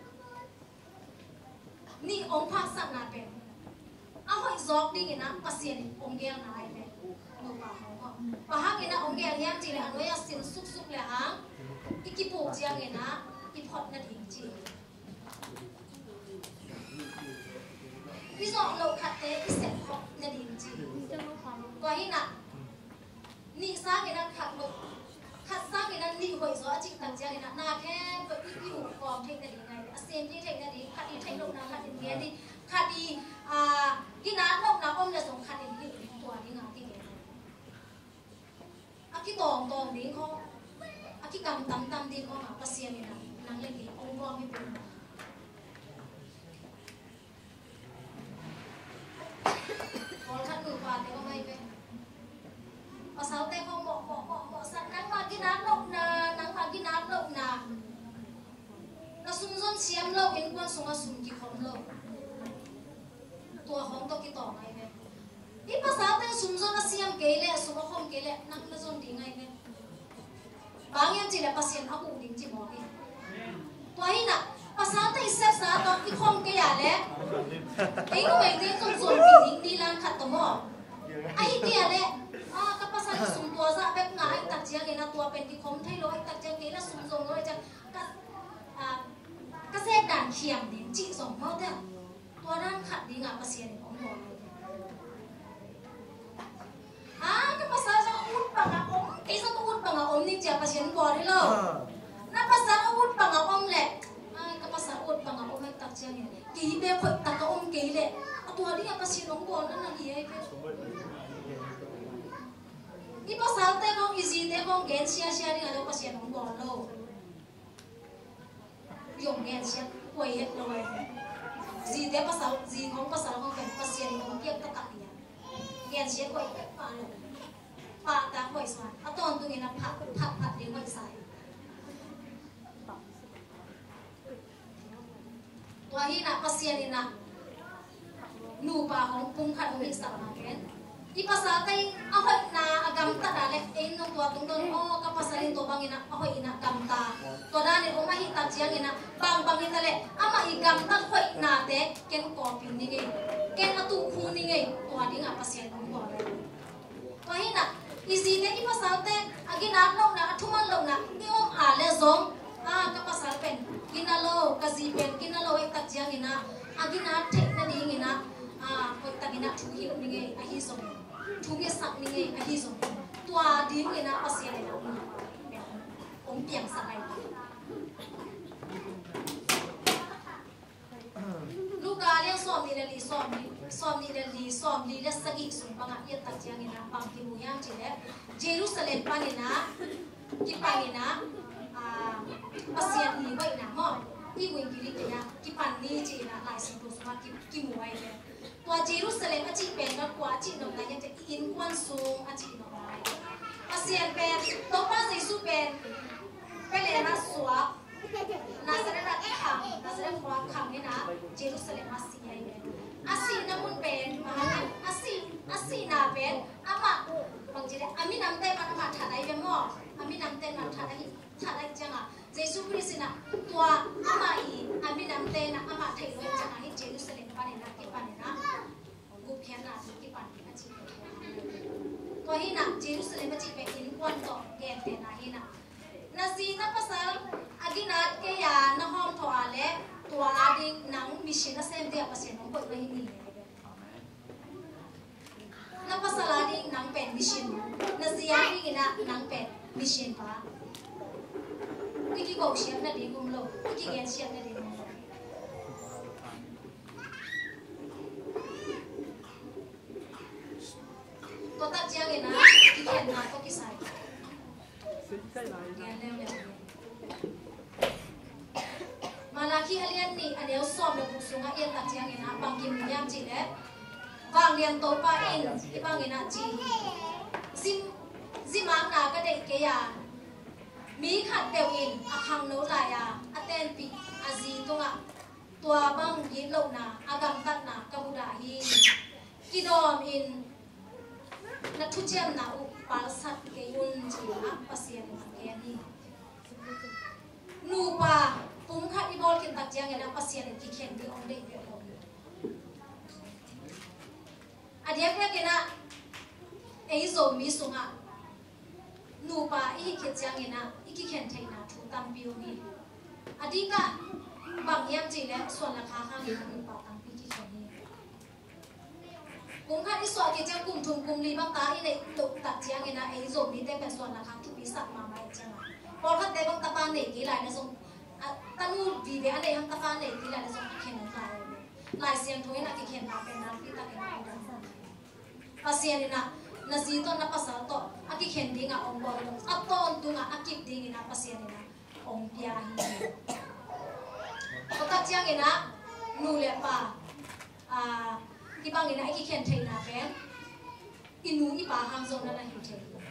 นี่องค์ภาคสัตว์นะเป็นเอาไว้ซอกดีกันนะภาษานี่องค์เกียงนายเป็นนูปาของก็ปะฮักกันนะองค์เกียงยังจีเลยอันว่าอยากสินสุกสุกเลยฮะอีกิปูจียงกันนะอีพอดนั่นเองจีตพี่สองเราขัดเตะพี่เสร็จของนาดีจีตัวที่น่ะนี่สร้างกันนั้นขัดลงขัดสร้างกันนั้นนี่หอยซ้อจิตตั้งใจกันนั้นนาแค่ก็อีอยู่กองเทคนิคไงอาเซียนที่เทคนิคขัดอีเทคโลกนะขัดอีเมียดีขัดอีอ่าที่น้าโลกนะอมจะส่งขัดอีที่ตัวนี้งาที่เงี้ยอาที่ตองตองนี้เขาอาที่กำตั้มตั้มดีเขาหาอาเซียนเนี่ยนะนั่งเล่นดีองค์กรไม่เป็นพอขัดมือปาดเนี่ยก็ไม่เป็นภาษาเต้เขาเหมาะเหมาะเหมาะเหมาะสัตว์นั่งมากินน้ำลงนานั่งมากินน้ำลงนาเราสุ่มส้นเสียมเราเห็นกวนส่งมาสุ่มกี่คนเราตัวของตัวกี่ต่อไงเนี่ยอีภาษาเต้สุ่มส้นเสียมเกลี่ยสุ่มมาคมเกลี่ยนั่งละส้นดีไงเนี่ยบางอย่างจีเล่ภาษาเอาหูดิ้งจีบอกเนี่ยตัวนี้น่ะภาษาเต้เสียสาตัวอีคมเกลี่ยแหละไอ้หน่วยที่สุ่มส้นปีดิ้งดีล้านขัดตัวหม้อไอ้เกลี่ยแหละอ่าก็ภาษาสุ่มตัวซะแบบง่ายตัดเจียงเนี่ยนะตัวเป็นที่คมไทยร้อยตัดเจียงเกลี่ยสุ่มส้นร้อยจะก็อ่าก็เส้นด่านเขียมเนี่ยจีสองเท่าเท่าตัวนั้นขัดดีงามภาษาเนี่ยของหมออ่าก็ภาษาจะอุดปังอ่ะอมไอ้สักอุดปังอ่ะอมนี่เจ้าภาษาบอลได้เลยนั่นภาษาอุดปังอ่ะอมแหละอ่าก็ภาษาอุดปังอ่ะอมให้ตัดเจียงเนี่ยกี่เบี้ยคนตัดก็อมกี่แหละตัวนี้ภาษาของบอลนั่นน่ะเหี้ยไอ้เบี้ยนี่ภาษาเต้ของอีซีเต้ของเกณฑ์เชียเชียนี่เราภาษาของบอลเรายงเกณฑ์เชียป่วยเห็ดเลยจีเต้ภาษาจีของภาษาของเป็นภาษาของเกี่ยวกับตักเนี่ยเกณฑ์เชียป่วยป่าเลยป่าตาป่วยสวรรค์เอาตอนตรงนี้นะผัดผัดผัดเลี้ยงไว้ใส่ตัวที่นะภาษานี่นะนูป่าของปุ่มขัดของมิสาวนาเกณฑ์ที่ภาษาไทยเอาให้นาอากรรมตาเล็กเองน้องตัวตรงๆโอ้กับภาษาลินตัวบางอินะเอาให้อินะกรรมตาตัวนั้นเนี่ยโอ้มาหิตัดเจียงอินะบางบางอินะเลยเอามาอีกรรมตาให้นาเตะเกณฑ์กอปินนี่ไงเกณฑ์อตุคูนี่ไงตัวนี้งาภาษาของบอลเลยตัวนี้นะอีซีเนี่ยที่ภาษาไทยอากินาโลกนะทุมันโลกนะที่อมอาเลซงอ่ากับภาษาเป็นกินาโลกับซีเป็นกินาโลไอ้ตัดเจียงอินะอากินาเทคนั่นเองอินะอ่าไอ้ตัดอินะทุกอย่างนี่ไงไอ้ฮิซงทุกอย่างสักนี่ไงไอ้ที่ส่งตัวดิ้งเลยนะภาษาเลยนะผมเปลี่ยนสไลด์ลูกกาเลี้ยงซ้อมนี่เลยลีซ้อมนี่ซ้อมนี่เลยลีซ้อมลีแล้วสกิส่งปังอ่ะยัดตัดเจียงนี่นะปังที่มุยามจีเล่เยรูซาเล็มปานี่นะกี่ปานี่นะอ่าภาษานี่ไว้นะมั่งที่วิงกิริกเนี่ยกี่ปันนี่จีนะลายสีตัวสมากี่กี่มวยเลยตัวเยรูซาเล็มอาชีพเป็นก็กว่าอาชีพน้องนายยังจะอินควันสูงอาชีพน้องนายอาเซียนเป็นตัวป้าสีสุเป็นเป็นเลยนะสวบนาซาเรตที่ขังนาซาเรตความขังนี่นะเยรูซาเล็มอาซีไอเป็นอาซีน้ำมันเป็นมหาลัยอาซีอาซีนาเป็นอามาบางทีเนี่ยอามิน้ำเต้มันมาถัดไอเป็นหม้ออามิน้ำเต้มันถัดไอถัดไอจังอ่ะเยซูคริสต์นะตัวอามาอีอามิน้ำเต้นะอามาไทยเลยจังอ่ะที่เยรูซาเล็มปานี่นะที่ปานี่นะกูแค่นาที่ปานี่อาชีพตัวที่นะเยรูซาเล็มอาชีพเป็นอินควันต่อแกนเตนะที่นะนาซีนับภาษาอากินาเกียร์นะห้องถวายเล่ตัวอาดิงนังมิชินาเซมเดียภาษาน้องปอยไม่มีนับภาษาลาดิงนังเป็นมิชินนาซีอาดิงนะนังเป็นมิชินปะวิกิโกเชียนนั่นเองกุมโลวิกิเกนเชียนนั่นเองตัวตัดเจียงนะกิเขียนมาก็กิใส่มาลาคีอเลียนนี่อันเดียวสอบระบุสูงเอียนตัดเจียงนะบางกิมยามจีเล่บางเรียนโตปาอินที่บางอินาจีซิมซิมางนาก็เด็กเกียมีขัดเดวินอาคังโนลายาอเตนปีอาซีตรงอ่ะตัวบางยินโลนาอากำตัดนากบุดาฮีกิดอมอินนักทุเจียมนาอุปาลสัตเกยุนจีอาปัสยานิมาเกนีนูปาปุ่มขัดอีบอลกินตัดเจียงนะปัสยานิกิเข็นที่องเด็กเด็กองอันเดียกเนี่ยนะไอ้โซมีสุงอ่ะนูปาอีกิเจียงนะอีกิเข็นไทยนะทุกตามบิวนี่อดีกะบางเยี่ยมจีแล้วส่วนราคาข้างนี้คือปาตังพี่ที่ชนนี่กุ้งขันที่ส่วนที่จะกุ้งทุนกุ้งรีบางตาที่ในตุกตัดเชียงเงินนะไอ้ส่วนนี้ได้เป็นส่วนราคาทุกปีสักมาไม่จังอ่ะพอถ้าได้บางตะปานเนกี่หลายนะส่งตั้งนู่นดีเบอันใดทั้งตะปานเนกี่หลายนะส่งเขียนหลายหลายเสียงทุยนะที่เขียนมาเป็นน้ำพี่ตะเขียนมาเป็นน้ำภาษาเนี่ยนะนาซีต้นนับภาษาโตอากิเขียนดิ้งอ่ะองบอลอัตโตนตุงอ่ะอากิดิ้งนะภาษาเนี่ยนะองพิยาฮีก็ตัดเชียงเงินนะนูเลียป่าอ่าที่บางเงินนะไอ้ที่เขียนเทน่ะเป็นอินูอีป่าหางโซนนั่นแหละเห็นเท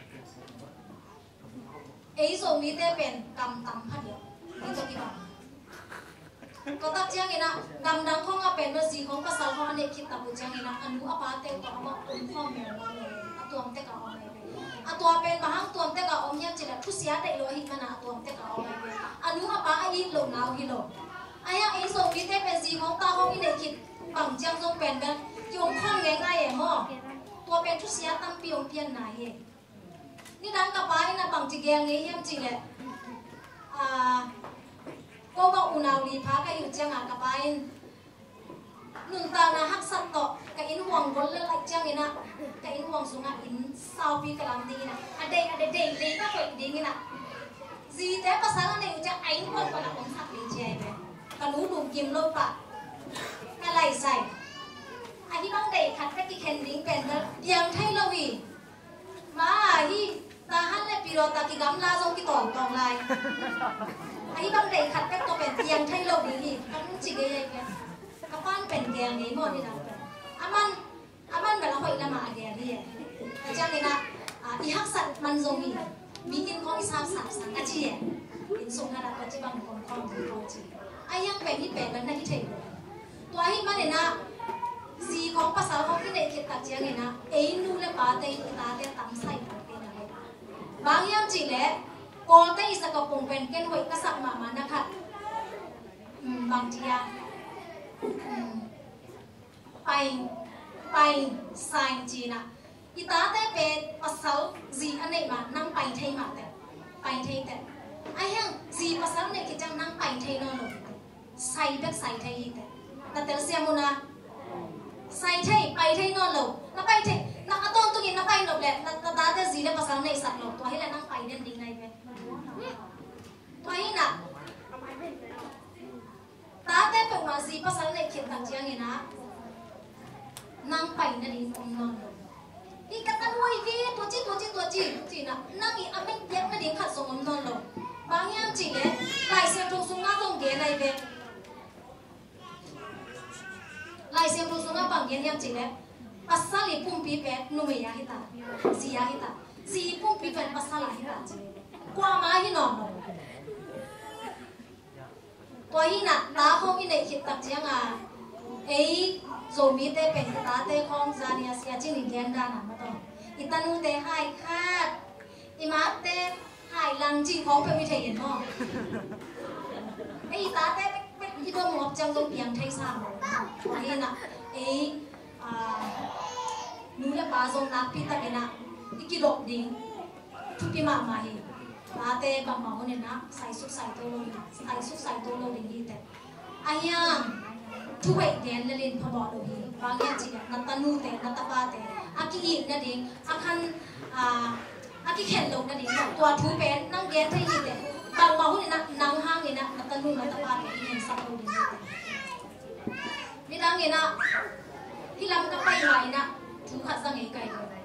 ไอ้โซมีแต่เป็นกำตั้มพัดเดียวนี่ตัวที่บางก็ตัดเชียงเงินนะกำดังของอาเป็นเมื่อสีของภาษาของอันเด็กคิดตับเชียงเงินนะอันนู้อาป่าเตะก็เอามาอุ้มข้อมือมาเลยอัตัวมันเตะก็เอาไปอัตัวเป็นบางตัวเตะก็เอาเนี่ยจีละทุเสียได้เลยหิมันนะตัวมันเตะก็เอาไปอันนู้อาป่าไอ้ยินหลงเอาหิโลไอ้ยังไอ้ส่งวิเทเป็นสีของตาของอินเด็กคิดบังเจียงทรงเป็นแบบยงข้องง่ายๆเอ๋หม้อตัวเป็นทุเสียตั้งปีองเพียนไหนเองนี่ดังกับไปนะบังจีแกงนี้ยังจริงแหละอ่าก็บอกอุณาวีพักอยู่เจียงอ่ะกับไปหนึ่งตานะฮักสัตต่อกับอินห่วงบนเรื่องอะไรเจียงนี่นะกับอินห่วงสูงอ่ะอินสาวปีกำลังดีนะอะเด็กอะเด็กเด็กเด็กก็เคยดีนี่นะจีแต่ภาษาอะไรอยู่จะไอ้คนคนละคนหักดีเจไปกระนู้ดูกิมโลปะอะไรใส่ไอ้ที่บางเด็กขัดไปที่เคนดิ้งเป็นแล้วยังไทยละวีมาที่ตาหันและปีโรตากิกำลาทรงกิตองตองลายไอ้ที่บางเด็กขัดไปตัวเป็นยังไทยละวีนี่กันจิกยังไงกระปั้นเป็นแกงนี้หมดนี่นะอามันอามันแบบเราหอยละมาแกงนี่แต่จังนี่นะอีฮักสัตมันทรงมีมีอินของอีสามสัตสังกัจจีอินทรงนาดาปัจจุบันของของของจีไอ้ยังเป็นที่เป็นมันได้ที่เทตัวที่มันเนี่ยนะสีของภาษาของที่เด็กเขียนตัดเจียงเนี่ยนะเอ็นดูเลยป้าเตยตาเตยตั้งใส่ของเป็นอะไรบางอย่างจีเล่ก่อนเตยสกปรกเป็นเกณฑ์หอยกระสับมามานะคะบางทีอะไปไปไซน์จีนะอีตาเตยเป็นภาษาจีอันไหนมานั่งไปไทยมาแต่ไปไทยแต่ไอ้ยังจีภาษาเนี่ยคิดจังนั่งไปไทยนอนหรอใส่แบบใส่ไทยแต่แต่แต่เสียมุนะใส่ไทยไปไทยนอนหรอนั่งไปไทยนั่งอัตโต้ตัวนี้นั่งไปหลบแหละนั่งตาแต่จีเนี่ยภาษาในสัตว์หลบตัวให้แล้วนั่งไปเด่นดิ้งในไปตัวให้น่ะตาแต่เป็นมาจีภาษาในเขียนตัดเชียงนี่นะนั่งไปนั่นดิ้งองนอนอีกตันวัยวีตัวจีตัวจีตัวจีจีน่ะนั่งอีอเมริกานั่นดิ้งขัดส่งองนอนหรอบางอย่างจีเนี่ยหลายเสียงตรงสูงงาตรงเกในไปลายเสียงรู้สึกว่าบางอย่างยังจริงเลยภาษาลิปุ่มปีเป็ดนุ่มยาหิตาสียาหิตาสีปุ่มปีเป็ดภาษาลาหิตาจริงกว่ามาหินอนตัวหิน่ะตาของหินในคิดตักเจียงอ่ะเอ้ยโซมีเตเป็นตาเตของซาเนียเสียจริงเรียนด้านนั้นมาต่ออิตานูเตหายคาดอิมาเตหายลังจีของเพื่อนไม่ใช่เห็นมั้งไอ้ตาเตที่ตัวหมอบจังต้องเพียงไทยสามตัวนี้นะเอ้นูเล่ปาทรงนักพิตาเกนะที่กิโลดิ้งทุกิมามาฮีตาเตบางมาคนเนี่ยนะใส่สุดใส่ตัวโลดิ้งใส่สุดใส่ตัวโลดิ้งฮีแต่ไอ้ยังทุกเดือนเลยเล่นพบอโลฮีบางอย่างจริงนัตตานูเตนัตตาปาเตอากิอินนั่นเองอาคันอากิเข็นลงนั่นเองตัวทุกเป็นนั่งเรียนไทยฮีแต่บางมาคนเนี่ยนะนั่งห้างเนี่ยนะนัตตานูนัตตาปาเตที่เห็นสักโลดิ้งฮีนี่ดังเนี่ยนะที่ลำก็ไปไหวนะทุกขัดสังเกตไกลเลย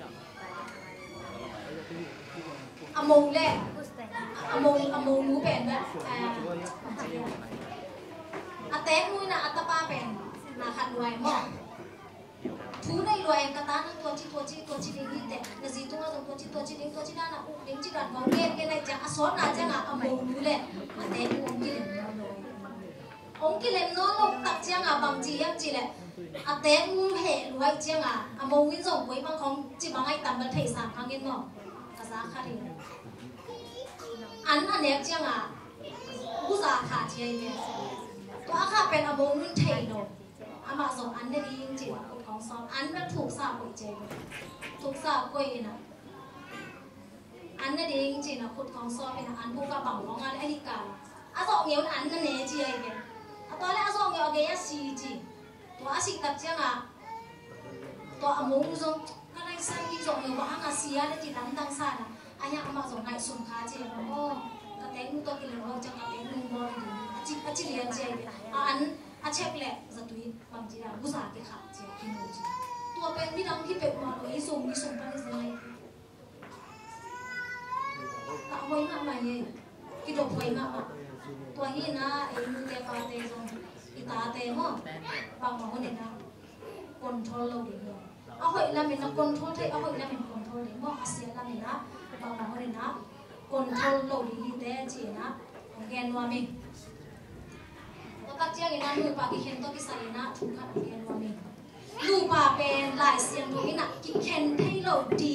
อโมงแหละอโมงอโมงรู้เป็นแบบอาเต้มุ้ยนะอัตตาปาเป็นนาขัดรวยหม้อทุได้รวยกระตานั่งตัวจีตัวจีตัวจีดิ้งนี่แต่นาซีตัวเราตัวจีตัวจีดิ้งตัวจีด้านน่ะปุ๊บดิ้งจีด้านของเกณฑ์เกณฑ์อะไรจะอสอนอาจจะงะอโมงรู้แหละอาเต้มุ้งกิเลนน้อยองกิเลนน้อยลงตักเจียงอ่ะบางจียังจีแหละอาเต้มุ้งเหรวยเจียงอ่ะอโมงวินส่งไว้บางของจีบางไอ้ต่ำมันเทสามครั้งเงี้ยเนาะภาษาคาริอันอันเนี้ยเจียงอ่ะอุตสาหะเจียงเนี่ยตัวอาคาเป็นอโมงรุ่นเทโนอามาส่งอันได้ดีจริงๆของซ้อมอันแบบถูกสาบกวยเจถูกสาบกวยนะอันได้ดีจริงๆนะขุดของซ้อมเป็นอันผู้กระเป๋าของงานอธิการอาสอกเงี้ยอันนั่นเองจีไอเดียตอนแรกอาสอกเงี้ยเกย์ซีจีตัวอาศิตักเจ้าอ่ะตัวอมงจงก็ได้สร้างที่จงเงี้ยว่าหางอาเซียได้จีดังดังซ่านะอันยังอามาจงไงสุ่มขาเจ้าโอ้กระเตงมุตกิเลเราจังกระเตงมุบอลอาจิอาจิเลียนจีไอเดียอันอาเช็คแหละจะตุยบางทีเราบุษาที่ขาเจ้าที่นู่นจีตัวเป็นที่ดังที่เป็นมาเลยสุ่มมีสุ่มไปในเซนเลยตาไว้มากมายเลยที่ดอกไว้มากตัวนี้นะไอ้มือเตะปาเตะจงอีตาเตะมั้งบางบางคนเนี่ยนะคอนโทรลเราดีเลยเอาไว้แล้วมันนะคอนโทรลที่เอาไว้แล้วมันคอนโทรลเลยมั้งอาเซียนแล้วมันนะบางบางคนเนี่ยนะคอนโทรลเราดีเตะจีนะแกนว่ามีตัวตัดเจ้าอย่างนั้นมือปากที่เห็นตัวที่ใส่นะถูกขัดแกนว่ามีลูกปาเป็นลายเสียงตรงนี้นะกิเข็นให้เราดี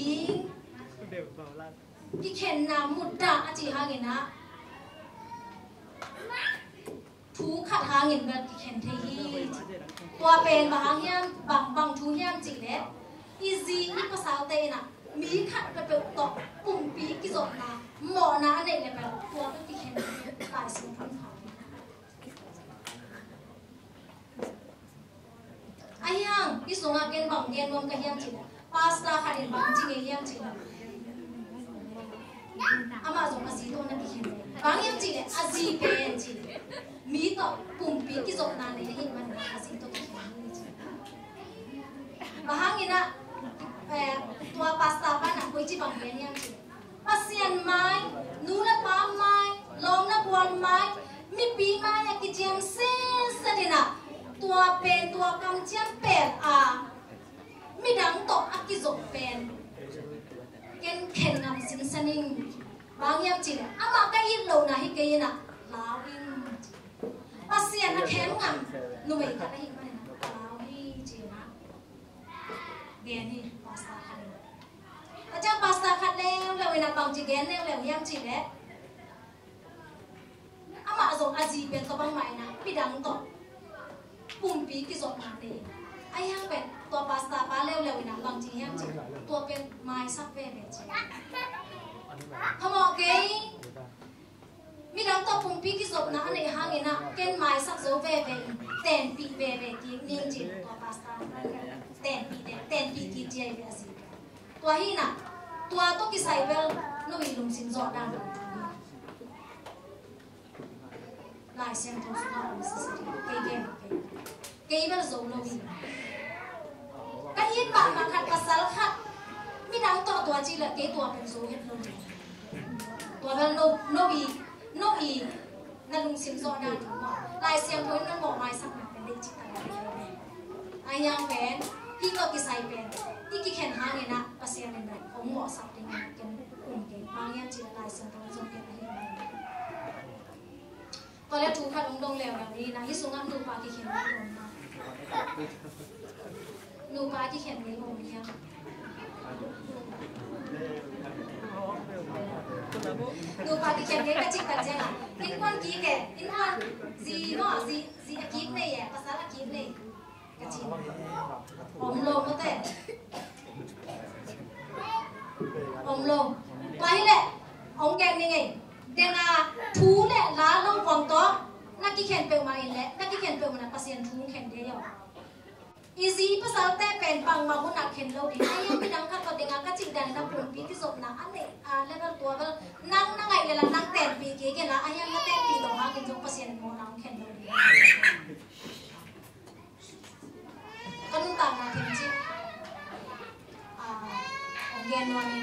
กิเข็นน้ำมุดด่างอาจีฮาเงินนะทูขัดหาเงินแบบกิเข็นเทีตัวเป็นบางย่างบางบางทูย่างจีเล็ดอีซีอีภาษาเตน่ะมีขัดแบบตกปุ่มปีกิจนะหมอนะในเลยแบบตัวก็กิเข็นลายเสียงพื้นฐานไอ้ยังอีสงอาเกนบางเย็นรวมกันย่างจีพาสต้าขัดบางจีเงี้ยย่างจีอามาส่งมาสีตัวนั่นที่เห็นบางอย่างจีเลยอาจีเป็นจีมีต่อปุ่มปีกิจนาในที่มันอาสีตัวที่เห็นนี่จีบางอย่างนะเอ่อตัวพาสต้าบ้านน่ะคุยจีบางอย่างอย่างจีภาษาไม้นูน่ะปามไม้ลมน่ะบอลไม้มีปีไม้ยังกิจยังเส้นเสด็จน่ะตัวเป็นตัวกำเจียมเป็นอ่ะมีดังตกอากิจเป็นเกนเข็นนำสินสนิงบางอย่างจีเนี่ยอามาก็ยินเรานะฮิเกยนะลาวินภาษาหน้าเข้มงำนุ่มอีกอะไรอีกไหมนะลาวิจีนะเบียนี่ภาษาคันอาจารย์ภาษาคันแล้วเราเวลาบางจีเกนแล้วแล้วยังจีเนี่ยอามาส่งอาจีเป็นตัวบางใหม่นะพี่ดังต่อปุ่มปีกิจมาเตยไอ้ยังเป็นตัวภาษาป้าเร็วเร็วนะบางทียังจีตัวเป็นไม้สักเวเวจีทำโอเคมีดังตัวปุ่มปีกิจนะอันนี้ห่างนะเกณฑ์ไม้สักโซเวเวเต็นปีเวเวกีนิ่งจีตัวภาษาเต็นปีเต็นเต็นปีกีจีเวสิตัวฮีน่ะตัวตัวกิไซเวลนู่นลุงสินจอดังลายเส้นตัวสุดยอดสุดๆเก่งเก่งเก่งแบบโซโล่วิ่งก็ยินปากมาขัดกระสัลขัดมีดังตัวตัวจีละเก่งตัวเป็นโซเฮ็ดโลตัวเป็นโนโนบีโนอีนั่นลุงสิมโซดังถึงบอกลายเสียงพื้นนั่นบอกลายสักหนักเป็นเด็กจิตตะวันไอ้ยังเป็นที่ก็กิไซเป็นที่กิเข็นหาเนี่ยนะภาษาเป็นแบบของหมอสับเป็นแบบเก่งกลุ่มเก่งบางอย่างจีละลายเสียงตัวโซเก่งอะไรอย่างเงี้ยตอนแรกถูกขัดองดงแล้วแบบนี้นะที่สุงามดูปลาที่เขียนไว้ลงมาดูปลาที่เขียนไว้ลงเนี่ยดูปลาที่เขียนไว้ก็จิกกันจังอ่ะอินวันกี้แกอินวันซีเนาะซีซีอากิฟเลยอ่ะภาษาอากิฟเลยกระชินผมลงก็แต่ผมลงไปแหละองแกนยังไงเดงาทูเนี่ยล้าลงฟังตัวนักกิเขียนเปลมาเองแหละนักกิเขียนเปลมันภาษาทูเขียนเดียวอีซีภาษาแต่เป็นบางบางคนนักเขียนเราดีไอ้ยังไม่ดังขั้นตอนเดงาก็จริงดังนับปุ่มปีที่สมนะอันนี้อ่าแล้วก็ตัวก็นั่งนั่งไงเลยล่ะนั่งเต้นปีเก๋ๆละไอ้ยังก็เต้นปีตรงหางกินจงภาษาโมนังเขียนเราดีก็นุ่งต่างมาเทียมจิอ่าของเย็นวันนี้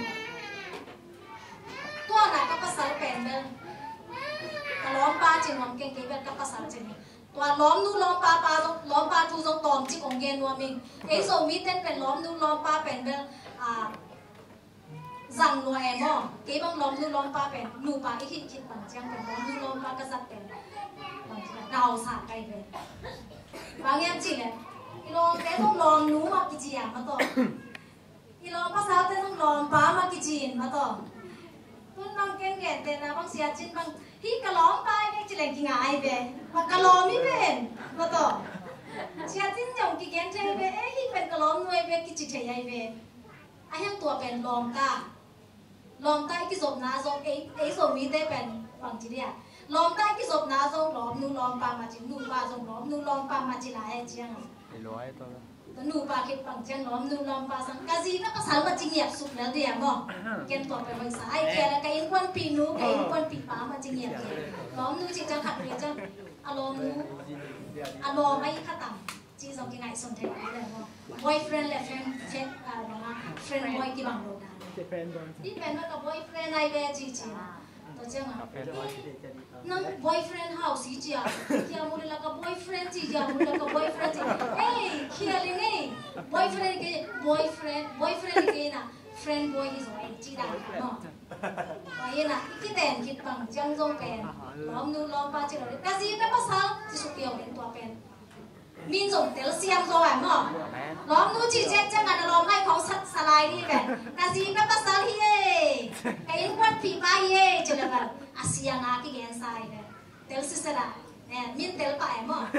ตัวไหนก็ภาษาเป็นเบลล้อมปลาจริงของเก่งๆแบบก็ภาษาจริงตัวล้อมนู้ล้อมปลาปลาล้อมปลาทูทรงตอมจิของเย็นวันนี้ไอ้ส่งมีเต้นเป็นล้อมนู้ล้อมปลาเป็นเบลอ่าสั่งหน่วยแม่เก๋บางล้อมนู้ล้อมปลาเป็นหนูปลาไอ้คิดคิดบางจังเป็นล้อมนู้ล้อมปลากระสับเป็นบางทีดาวสาดไปเป็นบางอย่างจริงเลยอีล้อมเต้ต้องล้อมนู้มากี่จีอ่ะมาต่ออีล้อมภาษาเต้ต้องล้อมปลามากี่จีนมาต่อคุณบางเก่งเก่งแต่นะบางเสียจินบางที่กระล้อมไปแค่จิเลงกิงไอเบนมากระล้อมไม่เป็นมาต่อเสียจินยองกิเก่งเทเบเอ้ที่เป็นกระล้อมหน่วยเบกิจิเทยไอเบนไอ้ยังตัวเป็นลอมกาลอมกาไอ้กิศพนะศพไอ้ไอ้ศพมีได้เป็นบางทีเนี่ยลอมได้กี่ศพนาทรงลอมนูลอมปามาจินูปาทรงลอมนูลอมปามาจิลาเอเจียงแต่นูปาคิดปังเจียงลอมนูลอมปาสังกาจีน่ะภาษามาจิเงียบสุดแล้วเดียมั้งเกณฑ์ตัวไปภาษาไอ้แค่ละกันควันปีนูกันควันปีป้ามาจิเงียบลอมนูจิจังขัดเรียจังอารมณ์นูอารมณ์ไม่ขัดต่ำจีสองกี่ไงสนใจอะไรมั้ง boyfriend และ friend เช็คอะไรบ้าง friend boy กี่บางโลกนะนี่เป็นว่ากับ boyfriend ไอ้เบจีจีนะตัวเจ้าอ่ะนั่ง boyfriend เฮาสีจีอ่ะเขียมูลละกับ boyfriend จีจีอ่ะมูลละกับ boyfriend จีเอ้ยเขียเลยไง boyfriend กี่ boyfriend boyfriend กี่นะ friend boy ที่สมัยจีได้เนาะว่าอย่างน่ะคิดแต่งคิดปังจังจงเป็นล้อมนูล้อมปาจีเราเลยกะจีเป็นภาษาที่สุดเกี่ยวเป็นตัวเป็นมินจงเดี๋ยวเสียงตัวแบบมั้งล้อมนูจีเจ๊จังกันล้อมให้ของสัตว์สลายนี่แบบกะจีเป็นภาษาที่เอ้ไอ้ควันผีป้าเอ้จะเรียกว่าอาเซียงอาที่แกนไซเนี่ยเดี๋ยวสิสระเนี่ยมินเดี๋ยวไปมั้ง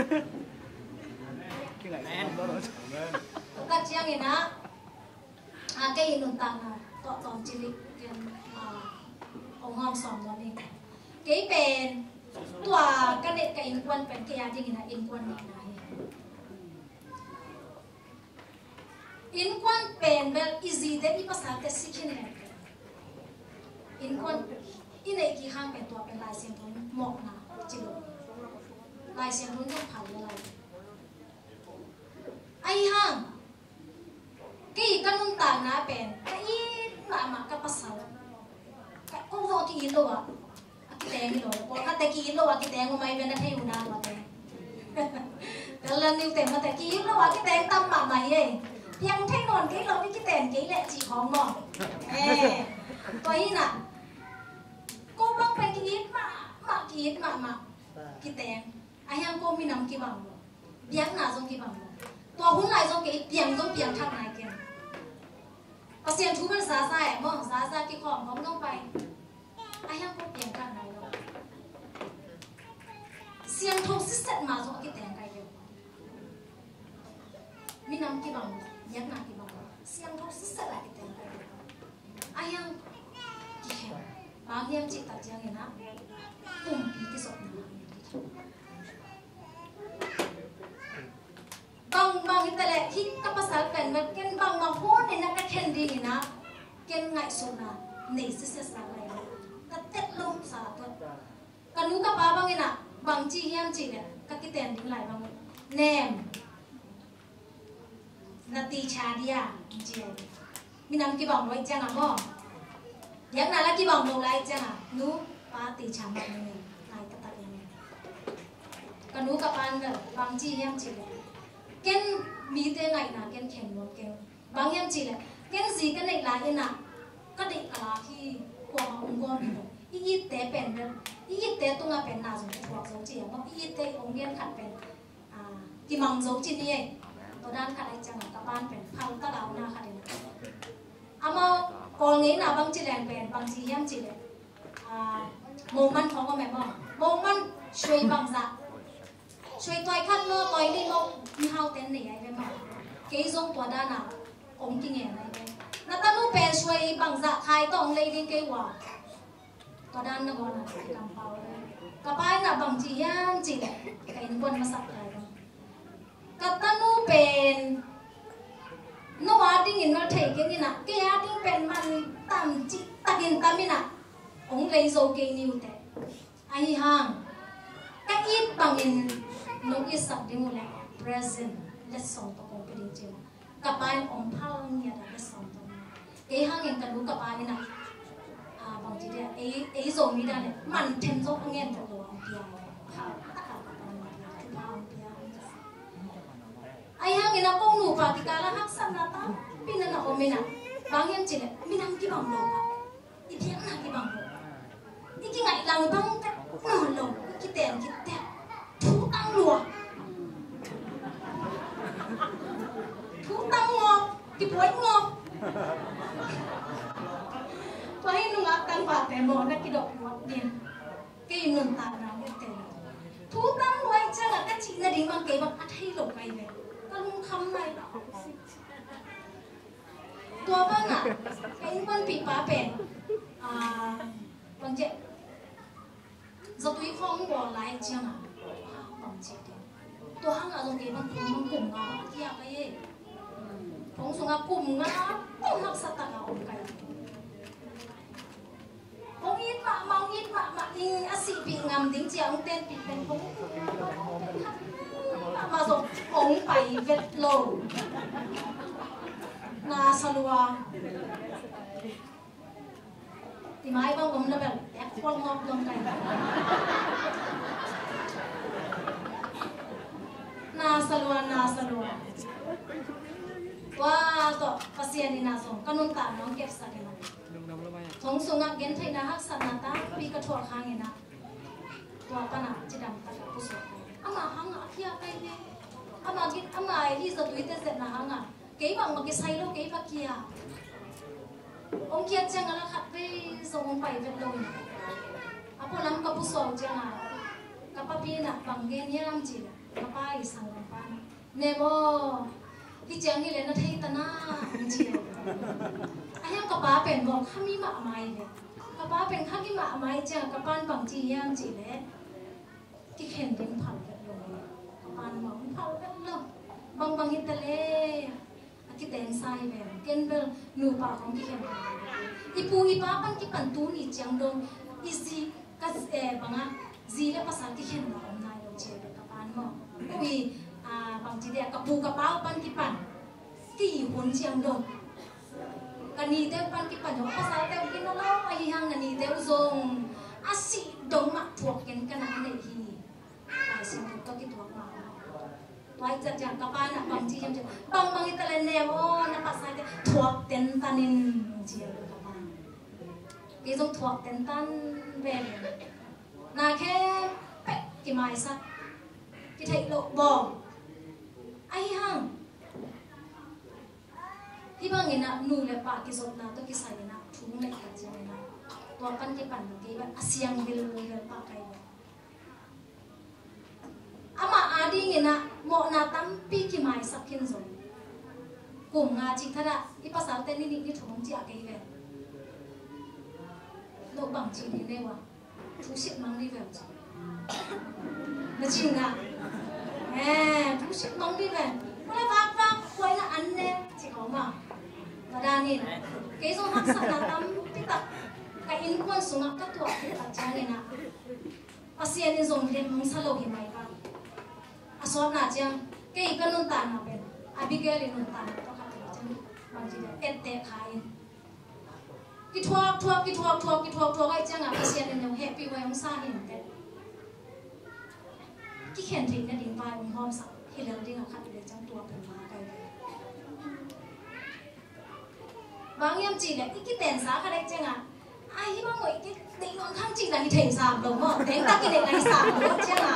ก็เจียงเองนะอาแกยินนุ่นตังอ่ะต่อตอนจิลิกันอ่าองค์ห้องสองตอนนี้แกเป็นตัวกันเด็กกับอินควันเป็นแกยังไงนะอินควันนี่นะอินควันเป็นแบบอีซีเด็กอีภาษาเทสิกินเนี่ยอินควันอินเอกกี่ห้างเป็นตัวเป็นลายเสียงทุนหมอกนะจิลุลายเสียงทุนต้องผ่านอะไรไอ้ห้างกี่กันนุ่นต่างนะเป็นกี่หมาหมากับภาษากี่โอ้โหกี่อินโลอ่ะกี่แดงอินโลพอถ้าแต่กี่อินโลอ่ะกี่แดงก็ไม่เป็นนักเทวดาหรอกแต่แต่ละนิ้วเต็มมาแต่กี่อินโลอ่ะกี่แดงตั้มมาไหนเองยังเท่นอนกี่เราไม่กี่แดงกี่แหละจีของมองเออตัวนี้น่ะก็บางเป็นกี่มามากี่มามากี่แดงไอ้ยังก็มีน้ำกี่บางเบี้ยหน้าทรงกี่บางตัวหุ่นไหลทรงกี่เบี้ยงทรงเบี้ยงทางไหนกันพอเสียงทุบมันซาซาเมื่อซาซากี่ของเขาไม่ต้องไปไอ้ยังก็เปลี่ยนกันไหนแล้วเสียงทุบสิเสร็จมาส่งกี่แต่งกันอยู่มีน้ำกี่บังยักษ์หน้ากี่บังเสียงทุบสิเสร็จอะไรกี่แต่งกันอยู่ไอ้ยังกี่แข็งบางอย่างจิตตัดยังไงนะปุ่มปีที่สองบางบางแต่ละที่กับภาษาเป็นแบบเก่งบางบางโหดในนักแข่งดีนะเก่งไงสุดนะในสิ่งที่สอะไรแต่เต็ดลมสาตัวกันนู้กับป้าบางนะบางจีเฮียมจีเนี่ยก็คิดแต่งดิ้งไหลบางแนมนาตีชาดียจีมีน้ำกี่บางไว้จังอ่ะบ่ยังน่ารักกี่บางลงไล่จังอ่ะนู้ป้าตีชาบางนี่ไล่ตัดตัดยังไงกันนู้กับป้าเนี่ยบางจีเฮียมจีเนี่ยเก่งมีแต่ไงนะเก่งแข่งรถเก่งบางอย่างจีเลยเก่งสีกันในหลายนะก็เด็กอะไรที่กว่าองค์กรมีเลยอียี่เตะเป็นเลยอียี่เตะตัวเป็นนาสมตัวสมจีอ่ะเพราะอียี่เตะองค์เรียนขัดเป็นอ่ากิมังสมจีนี่ตัวด้านขัดไอ้จังกับบ้านเป็นพังตะดาวหน้าขัดเลยนะอามาพองี้นะบางจีแรงเป็นบางจีย่ำจีเลยอ่าโมมันของก็แม่บอกโมมันช่วยบางสักช่วยตัวขั้นโน้ตัวนี่โมมีเฮาเต้นหนีไอ้แม่บอกเกี่ยงตัวด้านน่ะองค์กินเงี้ยไอ้แม่นัตนูเป็นช่วยบางสักใครต้องเลยดิ้งเกี่ยวตัวด้านนักบอลน่ะกำเปาเลยกระป๋ายน่ะบางจีย่างจีเลยเป็นคนมาสักอะไรกัตนูเป็นโน้อาดิ้งอินมาเทกินนี่น่ะเกี่ยดิ้งเป็นมันตามจีตะกินตามนี่น่ะองค์เลยโซเกนิวแต่ไอ้ห่างก็อีบางอินนกอีสับดิมูเลย present เลสส่งตัวคงเป็นจริงกระป๋ายองค์พังเนี่ยเลสส่งตัวเกี่ยห่างยังกันรู้กระป๋ายน่ะอ่าบางทีเนี่ยไอ้ไอ้โซมีได้เนี่ยมันเทมโซกเงี้ยตัวตัวองค์เพียค่ะตะกะกระป๋ายคือพาองค์เพียไอ้ห่างยังนักกงหนูปาติกาละฮักสันนาตาปีนั้นน่ะโอเมน่ะบางอย่างจีเนี่ยมีน้ำกี่บางโลกะอีเพียงน่ะกี่บางโลกอีกี่ไงหลังบางแต่นอนลงกี่เต็มกี่เต็มทุกตั้งหลัวทุกตั้งงอกี่ป่วยงอพอให้นุ่งอักตั้งปากแต่หมอนักกี่ดอกหัวเดียนกี่เงินตาน้ำเต็มทุกตั้งรวยจังอะก็จีน่ะดิ้งบางเก๋บางอัดให้หลงไปเลยก็ลุงคำไหนตัวบ้างอ่ะไอ้คนปีป้าเป็นอ่าบางเจ้าตุยห้องบ่อไหลเจียงอ่ะบังจีเดียตัวห้างอ่ะตรงนี้มันกลุ่มมันกลุ่มอ่ะที่อยากไปเองผมส่งอ่ะกลุ่มอ่ะต้องหักสตักอ่ะอมไก่ผมอินมาเมาอินมามาอินอาศิปีงามดิ้งเจียงเต้นปีเป็นผมมาส่งองไปเวทโลนาสลัวที่ไม้บางผมจะแบบแอบควงงอบลงกันนาสลัวนาสลัวว่าต่อภาษาดินาส่งก็นุ่งตาน้องเก็บสักหน่อยทงสุงักเย็นไทยนะฮักสันนาตาปีกระถวข้างเงินนะตัวปนักจิดำตะกับผู้สาวอามาหังอ่ะที่อะไรเนี่ยอามาคิดอามาไอ้ที่สตุยเตเสร็จนะหังอ่ะเกี่ยบังมาเกี่ยใส่ลูกเกี่ยบักเกี่ยองเกี่ยจังอะไรขัดไปส่งไปเป็นลมอาพอล้ำกับผู้สาวจังอ่ะกับป้าพี่น่ะบังเงี้ยเนี่ยลำจีกับป้าอีสังกับป้าเนโมที่จังนี่เลยนะที่ตาหน้าจีไอ้ยังกับป้าเป็นบอกข้ามีหมาไม้เลยกับป้าเป็นข้ามีหมาไม้จังกับป้าบังจียังจีเลยที่เข็นเป็นผันเป็นลมกับป้าหมองผันเป็นลมบังบังฮิตเลที่เต็นไซเบลเกนเบลนูปาของที่เข็นอีปูอีป้าปันที่ปันตูนี่จังดงอีซีกัสเอบังอ่ะจีเลภาษาที่เข็นเราในเราเชื่อกับป้าหมองคุยอ่าบางทีเดียกับปูกับป้าปันที่ปันที่หุ่นจังดงกันนี่เดวปันที่ปันของภาษาเดวกินแล้วไอ้ยังกันนี่เดวทรงอาศิดงมาถั่วกันกันนั่นเองที่ไอ้สิ่งที่ต้องกินถั่วมาไว้จัดอย่างกับป้าน่ะบางทียังจะบางบางทีแต่ละแนวน่ะภาษาเดวถั่วเต็นตันินเจียวกับป้าที่ต้องถั่วเต็นตันเบลน่าแค่เป็ดกี่ไม้สักที่ไทยโลบอกไอ้ยังที่บางอย่างน่ะนูเลยปากกิสดน่ะตัวกิใส่น่ะทุ่งเลยกันใช่ไหมน่ะตัวปันที่ปันที่แบบอาเซียนเบลเลยปากใครอามาอาดีเงี้ยน่ะหมอน่ะตั้มปีกี่ไม้สักขึ้นส่งกลุ่มงาจิตระอีภาษาเต้นนี่นี่ทุ่งจีอะไรกันโลกบางจีนี่เนี่ยวะทุกสิ่งมันนี่แบบจีไม่จริงอ่ะแหมทุกสิ่งมันนี่แบบเมื่อวานวานคุยละอันเนี่ยจีเขามามาด้านนี้นะเกี่ยวกับหักษณะตั้มที่ตักกับอินควนสุนัขก็ตัวที่ตักจ้าเนี่ยนะภาษาเนี่ยส่งเรียนมังสโลหิมายกันอาสวนาจังเกี่ยวกับนุ่นตาหน้าเป็นอาบิเกลินุ่นตาก็ขัดจังบางทีเนี่ยเอ็ดเตะขายกิทวกทวกกิทวกทวกกิทวกทวกไอ้จังอ่ะภาษาเนี่ยยังแฮปปี้ไว้องศาเห็นแต่ที่เขียนถึงนั่นเองไปองค์หอมสักที่เราดิ้งขัดเดือดจังตัวเป็นมาไกลบางยามจีเลยที่เต้นสาขาได้จังอ่ะไอ้ที่บางหน่วยที่ดิ้งนอนข้างจีเลยที่เต้นสามลงอ่ะเต้นตะกี้เด็กไรสามลงจังอ่ะ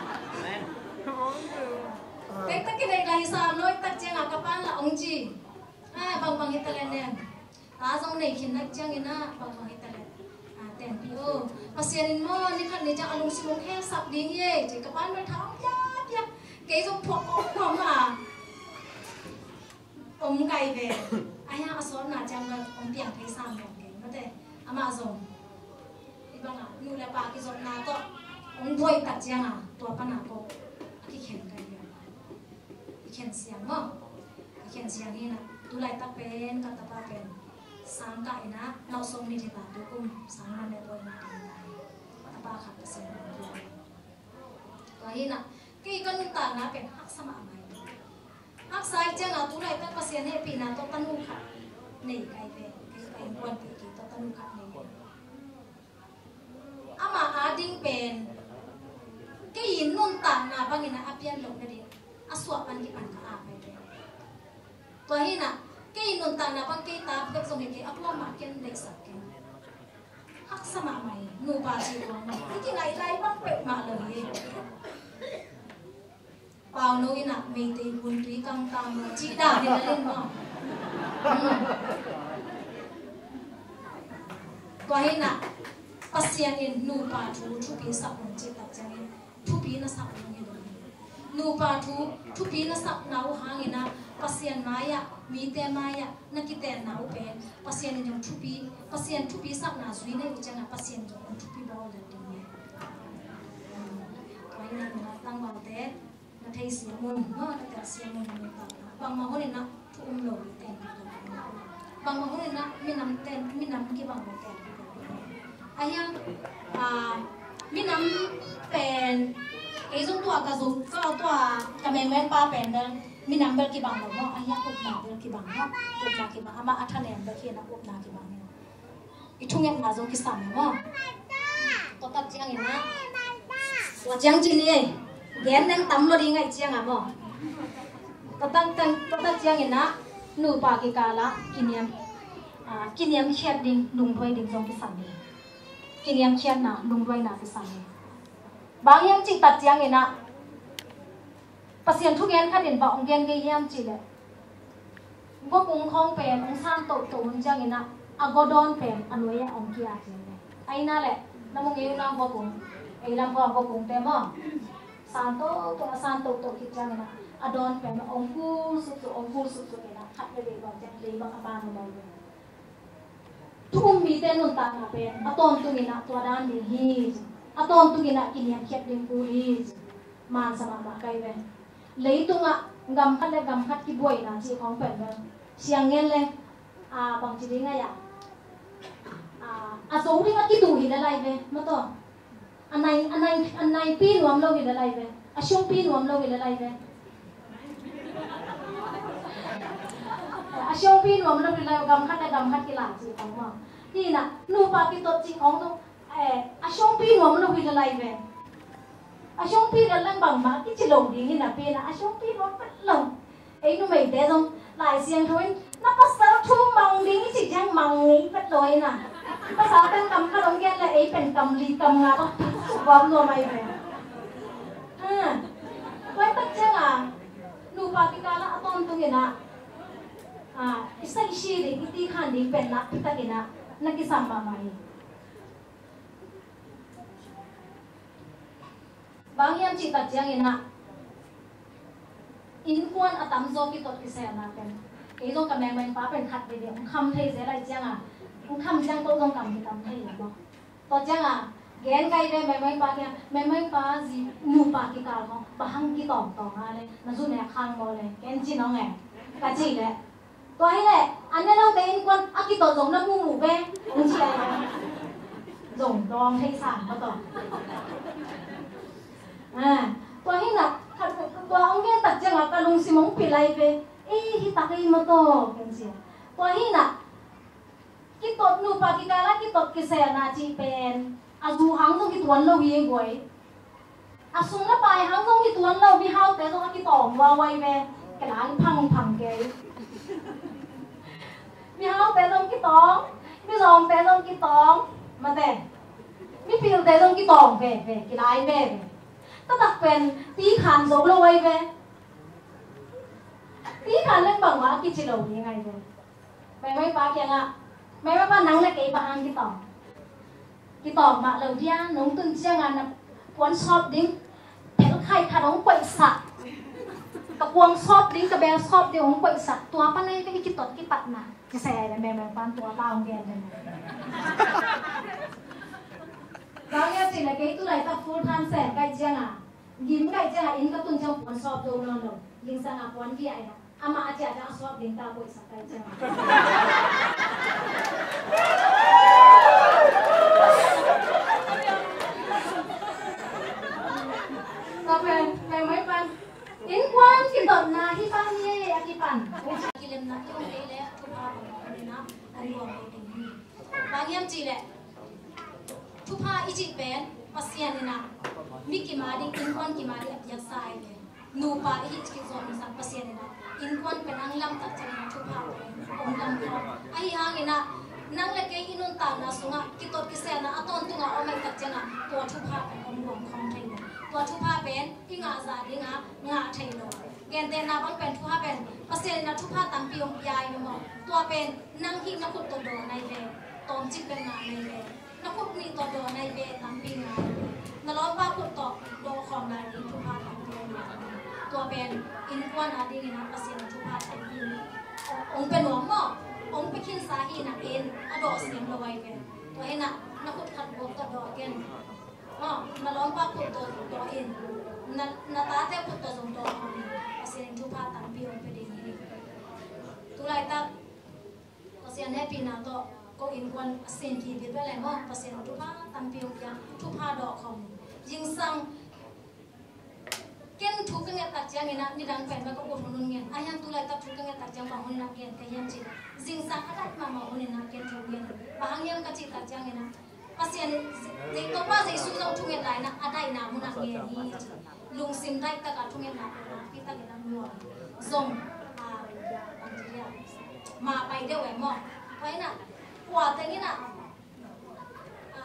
เต้นตะกี้เด็กไรสามลงตัดจังอ่ะกับป้านละองจีอ่าบางบางฮิตเลนเนี่ยตาทรงในขินนักจังนะบางบางฮิตเลนอ่าเต้นพี่โอ้ภาษาเนี่ยมั่วนี่ขัดเนี่ยจะอารมณ์สิลงแค่สับดิ้งเย่จีกับป้านไปท้องยาบยาเกี่ยวกับพวกของอ่ะอมไก่เบลไอ้ยังอาสอนน่ะจังเลยอมเปียงไทยสามอย่างเก่งก็แต่อามาส่งที่บ้านอ่ะนูเลยปากที่ส่งนาก็อมถ้วยตัดจังอ่ะตัวป้านาก็ที่เขียนกันเยอะที่เขียนเสียงมั้งที่เขียนเสียงนี่นะดูไล่ตะเป็นกับตะปาเป็นสังไก่นะเราส่งนิติตาดูกุ้มสังมันในตัวนาดีได้ตะปาขัดเสียงตัวตัวนี้นะกี่ก็นุ่งตานะเป็นหักสมาไหมหักสายจังอ่ะตุไลตั้งภาษาเนี่ยปีน่ะตัวตันุขัดนี่ไก่เป็นไก่กวนปีกี่ตัวตันุขัดนี่อามาอาดิ้งเป็นกี่นุ่งตานะบางอย่างนะอาเปียนหลงกันดิอาสวบมันกี่ปันก็อาไปเลยตัวนี้น่ะกี่นุ่งตานะบางกี่ตาเพื่อส่งให้กี่อัพโหลดมาเกินเด็กสักเกินหักสมาไหมนูบาจีวงนี่ที่ไหนไรบ้างเป็ดมาเลยเปล่าโน้ยนะไม่ตีบุญตีกังตามจีด่าเนี่ยเล่นมั้งตัวนี้นะภาษาเนี่ยนูปาทูทุปีสับหนึ่งจีตัดจังเนี่ยทุปีน่ะสับหนึ่งเนี่ยเลยนูปาทูทุปีน่ะสับหนาวหางเนี่ยนะภาษาไม้อะมีแต่ไม้อะนักกิเตนหนาวเป็นภาษาเนี่ยยังทุปีภาษาทุปีสับหนาสุยเนี่ยจังอ่ะภาษาเนี่ยยังทุปีบอลเลยเนี่ยเสียมุนเนาะแต่เสียมุนมันต่างบางมาคนนี่นะทุ่มโลดเต็มบางมาคนนี่นะมีน้ำเต็มมีน้ำกี่บางเต็มไอ้ยังอ่ามีน้ำเป็นไอ้ส่วนตัวกระสุนก็เอาตัวกระแมงแมงปลาเป็นเดินมีน้ำเบลกี่บางเนาะไอ้ยังอุบนาเบลกี่บางเนาะอุบนากี่บางอามาอัฐเนมเบลกี่นะอุบนากี่บางเนี่ยอีทุ่งเงินนาโจกิสามเนาะตัวตัดเจียงเนาะว่าเจียงจีนี่แกนนั่งตั้มรถยังไงเจียงอ่ะบ่ตัวตั้งตั้งตัวตัดเจียงเนาะหนูปากิกาละกินยำอ่ากินยำเขียดดิ่งลุงด้วยดิ่งจงกิสามเนี่ยกินยำเขียดนะลุงด้วยนะกิสามเนี่ยบางยำจีตัดเจียงเนาะภาษาทุกอย่างขัดเด่นบ่องเดียนกี่ยำจีเลยก็คงคงเป็นองศาโตโตมันจังเนาะอากดอนเป็นอันนี้องกี้อาจีเลยไอ้นั่นแหละน้ำมันเงี้ยน้ำก็คงไอ้น้ำก็ก็คงเต็มอ่ะซานโตตัวซานโตโตคิดจังเนาะอดอนเป็นองคูสุดๆองคูสุดๆเนาะขัดเลยบางจังเลยบางบ้านเราเลยทุกมีแต่นุ่นตาเป็นอตอนตุกินะตัวด้านดีฮีอตอนตุกินะกินยาเขียดดิงกูฮีมันสมามาไกลเป็นเลยตุงะกำคัดเลยกำคัดกี่บ่อยนะจีของเป็นเลยเสียงเงินเลยอ่าบางทีนี่ไงอ่ะอ่าอาสงที่ว่ากี่ดูหินอะไรเป็นมาต่ออันไหนอันไหนอันไหนปีนวมเราหินอะไรเป็นอาช่วงปีนวมเราหินอะไรเป็นอาช่วงปีนวมเราหินอะไรกำคัดเลยกำคัดกี่หลังจีของว่านี่นะนูปากิตัวจีของตัวเอออาช่วงปีนวมเราหินอะไรเป็นอาช่วงปีนอะไรบางมากี่จิลงดีนี่นะเป็นอาช่วงปีนวมเป็นหลงไอ้หนูไม่ได้ตรงหลายเสียงทวินนับภาษาทุ่งมังดิ้งสิจังมังนี้เป็นลอยน่ะภาษาเป็นคำขนมแกนเลยไอ้เป็นคำลีคำงาต้องความนัวไม่เป็นอ่าไว้ตัดจังอ่ะหนูปากิกาละตอนตรงนี้นะอ่าอิสัยชีริอิติขันดิ้งเป็นนักพิตากินะนักกิสัมมาไม่บางอย่างจิตตัดจังนะอินควนอตัมโซกิตติเสนาเป็นไอ้ตรงกับแมงแมงฟ้าเป็นขัดไปเดียวคำเทเสอะไรจังอ่ะคำจังตัวตรงกับที่คำเทหรือเปล่าตัวจังอ่ะแกนไกลเลยแมงแมงฟ้าเนี่ยแมงแมงฟ้าจีนูปากิกาเขาบางกี่ต่อต่อมาเลยนั่นสุดเนี่ยข้างบอเลยแกนจีน้องไงกะจีเลยตัวให้เลยอันนี้เราเป็นคนอากิโตะจงน้ำมูหมูเป้มึงเชียร์จงดองให้สามมาต่ออ่าตัวให้หนักตัวองค์แกตัดจังอ่ะกะลุงสิมงปีไลเป้เอ๊ะฮิตากีมาโตกันเสียตัวให้หนักกิโตนูปากิกาละกิโตกิเซนาจีเป็นอาจูหังตรงกิตวันเราเวียงไว้อาสุงละไปหังตรงกิตวันเราวิหาวแต่ตรงกิตองว่าไว้เป้กระลางพังพังแกวิหาวแต่ตรงกิตองวิสองแต่ตรงกิตองมาแต่วิปิลแต่ตรงกิตองเป้เป้กระลายเป้ก็ตักเป็นตีขันโซโลไว้เป้ตีขันเล่นบังวะกิจโลยังไงเป้ไม่ไม่ปาเกียงอ่ะไม่ไม่ป้านังเล็กไอ้ปาอันกิตองกิตองมาเหล่าที่น้องตึงเชียงอันนะปวนชอบดิ้งแผงไข่ขาน้องป่วยสักกับวงชอบดิ้งกับแบลชอบดิ้งของป่วยสักตัวป้าเนี่ยก็กิตอดกิตัดนะจะแซ่เลยแม่แม่ป้าตัวเล่าแกนเลยเราเนี่ยจริงเลยกี่ตัวไหนตัดฟูลทันแสนไก่เจียงอ่ะยิ้มไก่เจียงอ่ะอินก็ตุนเจ้าปวนชอบดูนอนลงยิงสังอ่ะปวนที่ไอ้นะอามาอาจารย์จะชอบดิ้งตาป่วยสักไก่เจียงต่อไปแม่ไม่ปันอินควันกิตอนนาที่ปันเย่อากิปันกิเลมนาที่องค์เอ๋เลยทุกภาพเลยนะอันนี้ว่าเป็นที่บางอย่างจีเลยทุกภาพอีจิเป็นปัสยานินะมิกิมาดิอินควันกิมาดิอับยักษ์สายเลยนูปาอีจิกิโซนิสันปัสยานินะอินควันเป็นอังลัมตัดจังทุกภาพเลยองค์ลัมเขาไอ้ห่างเนะนั่งเล็กๆอินุนตานะสุงะกิตอดกิเซนะอัตอนตุงะเอาไม่ตัดจังอ่ะตัวทุกภาพเป็นองค์รวมของไทยเลยตัวทุกภาพเป็นที่งาซาดิงะงาไทยเลยแกนเตนาบังเป็นทุกภาพเป็นปัสยานินะทุกภาพตั้งปีองยายไม่หมดตัวเป็นนั่งหินักขุดตัวโดในเวตอมจิตเป็นงานในเวนักขุดมีตัวโดในเวตั้งปีงานนรกป้าขุดตอกโดของนาดีทุกภาพตั้งตัวตัวเป็นอินควันอาดินะปัสยานิทุกภาพเป็นที่องค์เป็นหัวหม้อองค์ไปขินสาหีนักเอ็นอดอเสียงระไว้เป็นตัวเอ็นน่ะนักขุดขัดบกตัวดอเอ็นอ๋อมาล้อมป้าขุดตัวตัวเอ็น na natate put to zong to kami pasien tu pa tampi on pe ding ni tulai tak pasien happy na to ko in kwan asin ki bi bele mo pasien tu pa tampi on ya tu pa do khom jing sang ken thu ka nge tak jang ina ni dang pen ma ko ko nun ngen ayam tulai tak thu ka nge tak jang ba hun na gen ka yam chi jing sang adat ma ma hun na ken thu ngen bahang yam ka chi tak jang ina pasien de to pa se su jong thu nge dai na adai na mun na nge ni lung sim dai ta ka thu nge na pi ta ge na mu zong a ang ji ya ma pai de we mo pai na kwa te ni na a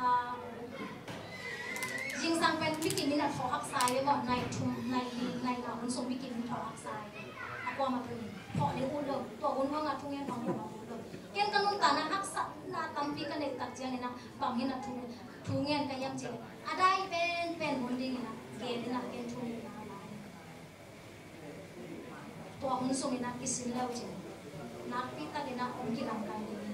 jing sang pen bikin ni na tho hak sai le mo nai thum nai li nai na hun song bikin ni tho hak sai akwa ma pe pho le un lo to un ho nga thu nge phang lo lo ken kan nun ta na hak sa na tam pi ka ne tak jang na pang hi na thu thu nge ka yam che adai pen pen hun ding na ke ni na ken thu ni na to hun song na kisin lo che na pi ta ge na om ki ram kan ni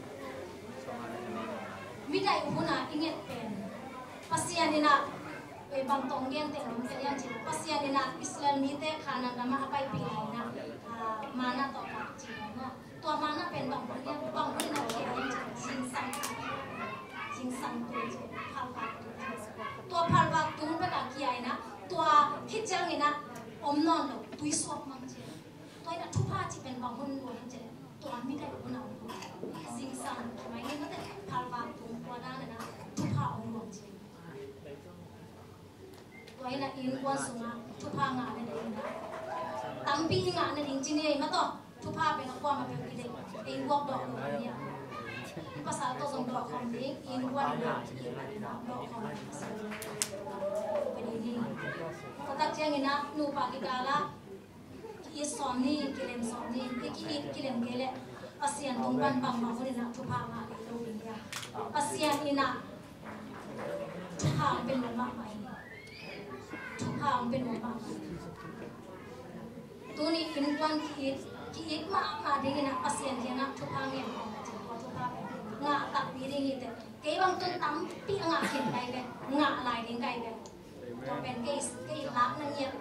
mi dai hu na inget pen pasian ni na e bang tong gen te ram te yang chi pasian ni na islam ni te khana na ma apai pi na mana to ka chi na to mana pen bang bang yang bang ni na ke yang sing sang sing sang tu che phal ba to phal ba tu ba ka ki ai na to hit jang ni na om non lo tui swap mang che to ina thu pa chi pen bang hun lo che to mi dai hu na sing sang mai ni na te phal ba tu kwa da na thu pa om lo cheตัวนี้นะอินวันสุงะทุพางานนั่นเองนะตั้งปีงานนั่นเองจีนี่มาต่อทุพาเป็นนักว่ามาเป็นกิเลสเองวอกดอกเลยเนี่ยภาษาตัวสมดอกของนี้อินวันนะดอกของภาษาเป็นดีก็ตักเชียงนะนูปากิกาละกิสอนนี่กิเลมสอนนี่กิกิกิเลมเกลเลยอาเซียนตรงวันบางบางคนนะทุพางานเลยตรงนี้อาเซียนนี่นะทุพางเป็นมันมากไหมทุกทางเป็นหัวบ้านตัวนี้อินควันคิดคิดมามาดีนะอาเซียนที่นะทุกทางเนี่ยจริงๆทุกทางงาตักดีดีนี่แต่เกี่ยบางต้นตั้มปีงาเห็นไกลแบบงาลายดิ้งไกลแบบตัวเป็นเกย์เกย์ลักนั่นเนี่ย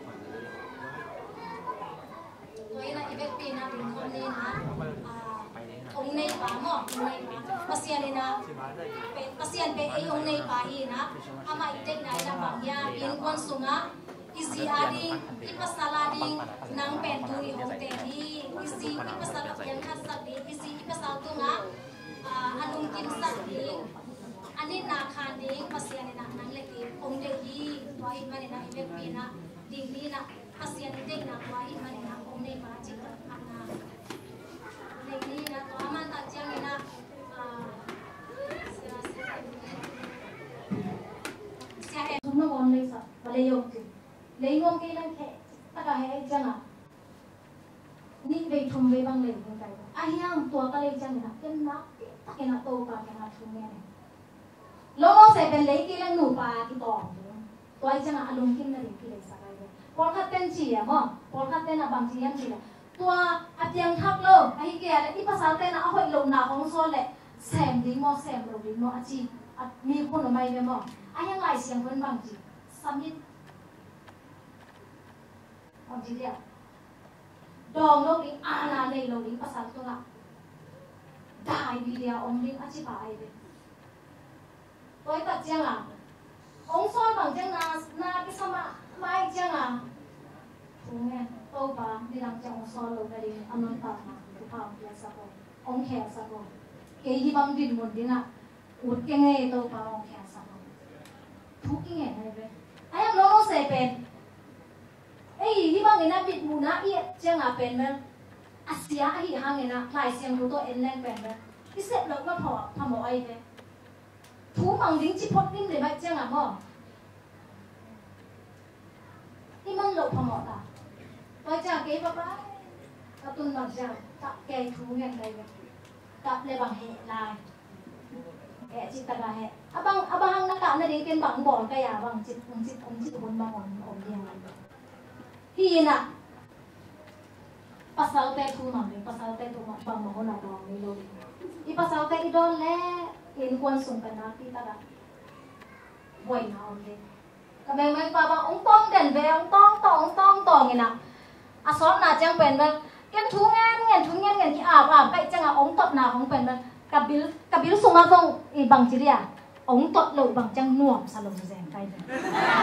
ตัวนี้นะอีเวนต์ปีนะเป็นคนนี้นะองค์ในป่าหม้อองค์ในป่าอาเซียนนี่นะเป็นอาเซียนเป็นไอองค์ในป่าอีนะอามาอีเด็กไหนนะบางอย่างอินควันสุงะอิซีอาดิงอิปัสสาลาดิงนางเป็นตุยองเตดีอิซีอิปัสสาลยังคัดสักดีอิซีอิปัสสาตุงะอาลุงกิมสักดีอันนี้นาคานดิงอาเซียนนี่นะนางเล็กองเด็กยีตัวอีมันนี่นะอีเวนต์ปีนะดิงนี่นะอาเซียนเด็กนะตัวอีมันนี่นะองค์ในป่าจิตอันนะเด็กนี่นะตัวมันตัดจังนี่นะเสียเอ็มน้องออนเลยสักวันเลยยกขึ้นเลยงงกี่ลังแค่ตะกะให้จังอ่ะนี่ไปทุ่มไปบางเลยยังไงไอ้ยังตัวก็เลยจังนะเป็นนักตะเกียนโตปากกันทุ่มเนี่ยโลกเสเป็นเลยกี่ลังหนูปากี่ต่อตัวไอ้จังอ่ะอารมณ์กินนั่นเองกี่เลยสักอะไรพอคัดเต้นจีอ่ะมั้งพอคัดเต้นอ่ะบางทียังจีอ่ะตัวอัดยังทักโลไอ้เกี่ยอะไรที่ภาษาเต้นอ่ะเอาไว้ลงหน้าของโซนเลยแซมดิ้งมั้งแซมลงดิ้งมั้งอาจีมีคนออกมาเยอะมั้งไอ้ยังไงเสียงเพิ่นบางจีสามีบางทีเดียวดองโลกนี้อาณาในโลกนี้ภาษาตัวละได้วิเดียองดิ้งอาชีพอะไรเลยตัวตัดเจียงอ่ะองซ้อนบางเจียงนานาพิสมาไม่เจียงอ่ะถูกไหมโตปะที่หลังจากองซ้อนโลกนี้อนุตานะทุกภาพเดียสักคนองแขสักคนเกี่ยบางดินหมดดินะอุดเก่งไงโตปะองแขสักคนทุกอย่างไงเลยไอ้ยังโลกเสเป็นไอ้ที่บางเงินบิดมูนะเอียเจียงอ่ะเป็นมั้ยอาเซียไอ้ที่ห่างเงินนะหลายเสียงรู้ตัวเอ็นแรงเป็นมั้ยที่เสร็จแล้วก็พอทำอะไรเลยทุกบางดิ้งจิพดดิ้งเลยมั้ยเจียงอ่ะมั้งที่มันหลบพอหมดอ่ะไว้จากเก็บไปกระตุ้นบางอย่างตักแกทุกอย่างไงแบบตักเลยบางเหตุลายแกจิตตะกะเหตุอ่ะบางอ่ะบางนักการนั่นเองเป็นบางบ่อนก็อย่าบางจิตองจิตองจิตบนบางบ่อนองเดียวที่น่ะภาษาเตะทุ่มมันภาษาเตะทุ่มบางบางคนอ่ะดองไม่รู้อีภาษาเตะอีดอนแหละเห็นควรส่งกันนะที่ตลาดบ่อยนะโอเค cái mấy mấy bà bà ông tông đèn về ông tông tông ông tông tông vậy nè à xót nào chẳng bền bên cái thú ngang ngang thú ngang ngang cái à à cái chẳng là ông tọt nào không bền bên cặp bill cặp bill sung à không bằng chỉ đi à ông tọt lội bằng chẳng nuông sao lội rèn cái này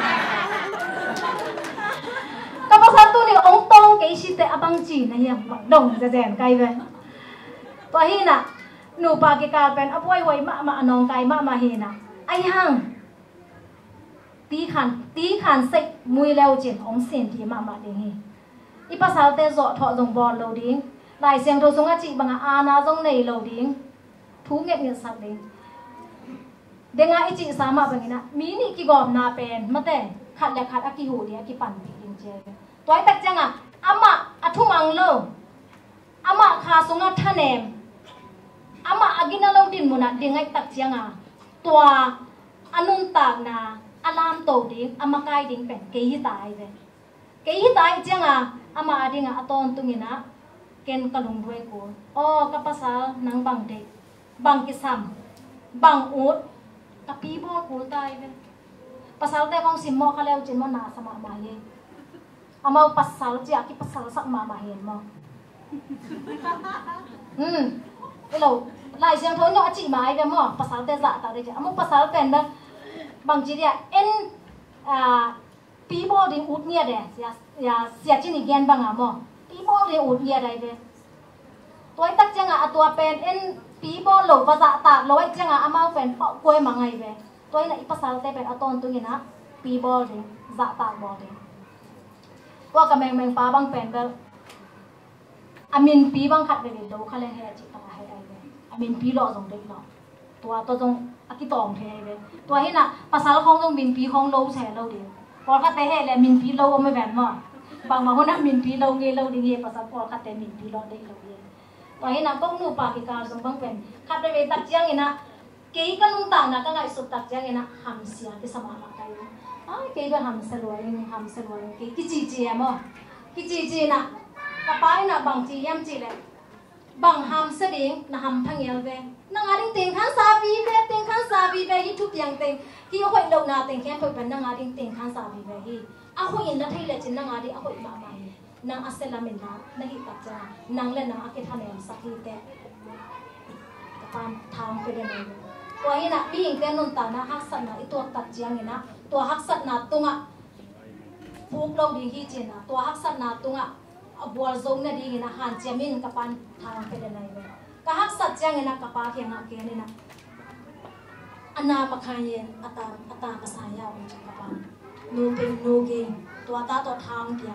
các bác sĩ tôi này ông tông cái gì thế bằng chỉ này nhỉ đồng rèn cái vậy và hi nè nụ bà cái cà bên ấp quay quay mà mà nong cái mà mà hi nè ai hăng tí khăn tí khăn sạch mùi leo trên ông sen thì mà mà đi hi ít bác sĩ te dọ thọ dùng bò lâu đi lại xem thôi xuống chị bằng à na giống này lâu đi thú nghệ nghệ sạch đi để ngay chị sao mà bằng nè mini cái gom na pen mà thế khát là khát aki hồ đi aki pan đi đi chơi toái tắc chăng à ama athu mang lâu ama khá xuống ngắt thân em ama agina lâu din muna đi ngay tắc chăng à toa anun tag na alam tổ đi ama kai đi pen cái gì tai vậy cái gì tai chăng à ama đi ngà aton tung ina ken kalung đuôi cô oh kapasa nang bang de bang kisam bang ut tapi bo ko tai ve pasal te kong simmo khaleu chin mo na sama ma ye ama pasal chi aki pasal sak ma ma hen mo hm elo lai siang thon no chi mai ve mo pasal te za ta de ama pasal ten da bang chi dia en a pi bo ding ut nia de ya ya sia chin igen bang a mo pi bo de ut nia dai ve toy tak changa atua pen en pi bo lo pa za ta loi changa amau pen pau koi ma ngai ve toy na ipasal te pen aton tu ngina pi bo de za ta bo de wa ka meng meng pa bang pen bel amin pi bang khat ve lo khale he chi ta he ai ve amin pi lo jong de lo tua to jong aki tong the ve tua he na pasal khong jong min pi khong lo che lo de por kha te he le min pi lo me ven mo bang ma hona min pi lo nge lo de nge pasal por kha te min pi lo de lo ye toy na kong nu pa ki ka jong bang pen khat ve tak chiang ina cái cái nung tang na cái ngày sụt tạt chăng na ham sia cái sama ma cái ai cái cái ham sa loài ham sa loài cái cái gì gì mà cái gì gì na cái bài na bằng gì em gì đấy bằng ham sa đi na ham thang yel về na ngài đinh tiền khán sa vi về tiền khán sa vi về YouTube yang tiền khi ở hội đầu na tiền khen hội bên na ngài đinh tiền khán sa vi về hi à hội in na thấy là chính na ngài đi à hội mà mà nang asela mình na na hi tạt chăng nang lên na cái thằng em sa hi te pan tham cái nàyตัวนี้นะพี่หญิงเต้นนนตานะฮักสัตนะไอตัวตัดเจียงนี่นะตัวฮักสัตนะตุงอ่ะพูกเราดีที่จีนะตัวฮักสัตนะตุงอ่ะบัวซงเนี่ยดีนะหันเจียมินกับปันทางไปเดินไหนเลยก็ฮักสัตเจียงนี่นะกับปาเขียงอ่ะเขียงนี่นะอันนามาขายเย็นอัตตาอัตตากระสายยาวกับปันนูเป็นนูเกงตัวตาตัวทางเดียว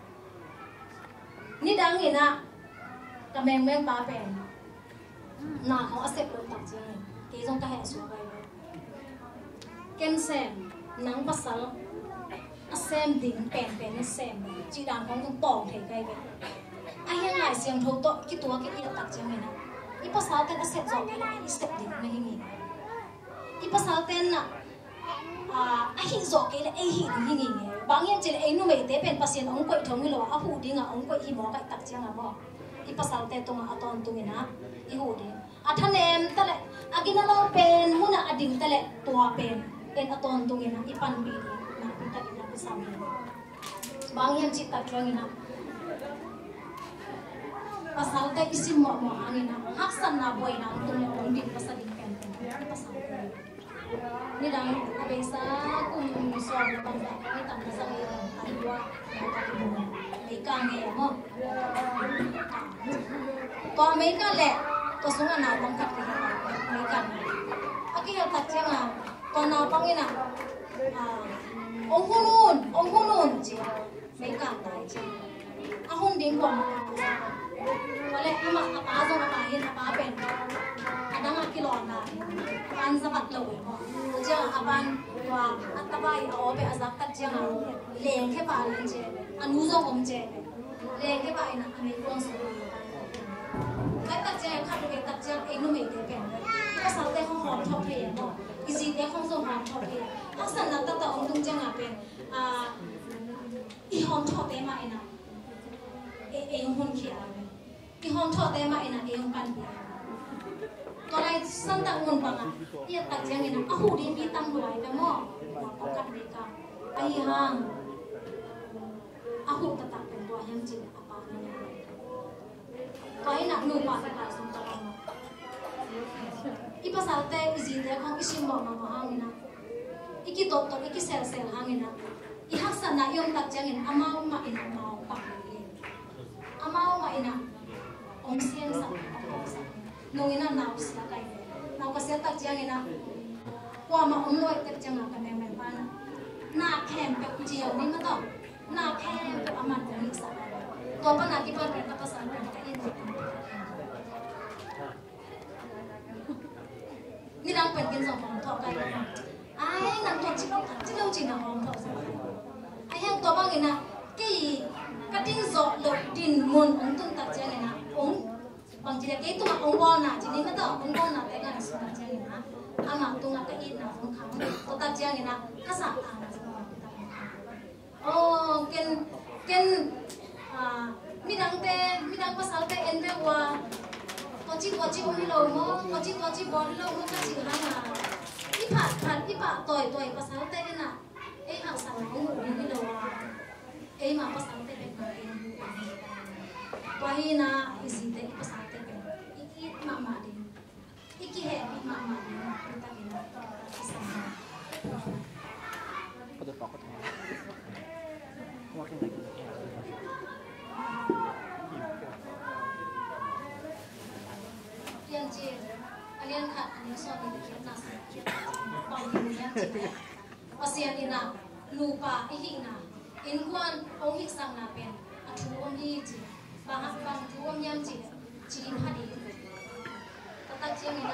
นี่ดังนี่นะกับแมงแมงปลาเป็นหน้าเขาอักเสบเลยตัดเจียงcái dòng cái hệ số vậy kem xem nắng bắt sál xem đỉnh bèn bèn xem chỉ đàn con trong tỏng thể cái vậy ai hiện lại xem thâu tội cái tua cái yêu tạc cho mình à ít bắt sál tên xem rõ cái này ít xem đỉnh này hình hình ít bắt sál tên à ai hiện rõ cái này ai hiện hình hình bằng nhiên chỉ là ai nuôi mấy tế bèn patient ông quậy thống người lo à hủ đi ngà ông quậy hi mò cái tạc cho ngà mò ít bắt sál tên tung à ton tung ina ít hủ đi à thân em ta lại agina lo pen muna ading tale tua pen en aton tungin na ipan bi na pinta ina kasama bang yan chita klangina pasal ta isim mo mo angina haksan na boy na tung ong din pasading pen pasal ni dang abesa kum so na bangsa ni tang sa aywa na ka ni ka nge mo to me ka le to sunga na bang ka mấy cảnh à cái tật chứ mà còn nào băng như nào à ông hôn hôn ông hôn hôn chị mấy cảnh đấy chị à hôn đến còn có lẽ nhưng mà à bá rồi à bá hiện à bá bền à đang ăn cái lon này ăn ra mặt lẩu mà chứ à ban và à ta bay ở bên à giáp tật chứ mà liền cái bà lên chị à nú rồi ông chị liền cái bài này mình con số cái tật chứ khác cái tật chứ em nó mình thấy bền cái sao thế không hòm thọ phê mà cái gì thế không dùng hòm thọ phê hắc sản là tất cả ông tung chăng à bên à cái hòm thọ thế mà em em em hôn kia cái hòm thọ thế mà em em pan kiaตัวไรสันตะงุนปังอ่ะที่ตัดเจียงนี่นะอ่ะหูดีมีตั้งหลายแต่หม้อหัวปกัดเมกาไป ai hang aku tetap berdoa yang cina apa namanya kau nak nupa kita semua orang ipa salte izin dia kong isim bawa mama hangina iki doktor iki sel sel hangina ihak sana yung takjangin amau ma ina mau pak amau ma ina ong siang sa nungina nau sila kay nau kasi takjangina wa ma ong loy takjang ka me me pana na kem pe kujiyaw ni mato na kem pe aman ko ni sa to pa na ki pa ka pasan ka in ni dang pen kin song pong to kay ai nang to chi chi lo chi na ong to sa ai yang to bang ina ki ka tin zo lo din mon ong tun tak jang ina ong bang ji ke tu ong bo na ji ni ma to ong bo na te ga na su na jang ina ama tu nga ka in na ong khang to tak jang ina ka sa ta na oh ken ken ah mi dang te mi dang pa sal te en be wa to chi to chi ong lo mo to chi to chi bo lo mo ka chi ha na i phat phat i pa toy toy pa sal te na ei hang sa na ong ni ni lo wa ei ma pa sal te be ko Wahai na isi te pa sal te be iki mama din iki he mama din kita kena sama pada pakot makin lagi yang je alian khat ani so ni ki na sa pang ni ya pasian ina lupa ihina in kwan ong hik sang na pen athu om hi ji bang bang thu om yam ji ji hadi tata chiang ina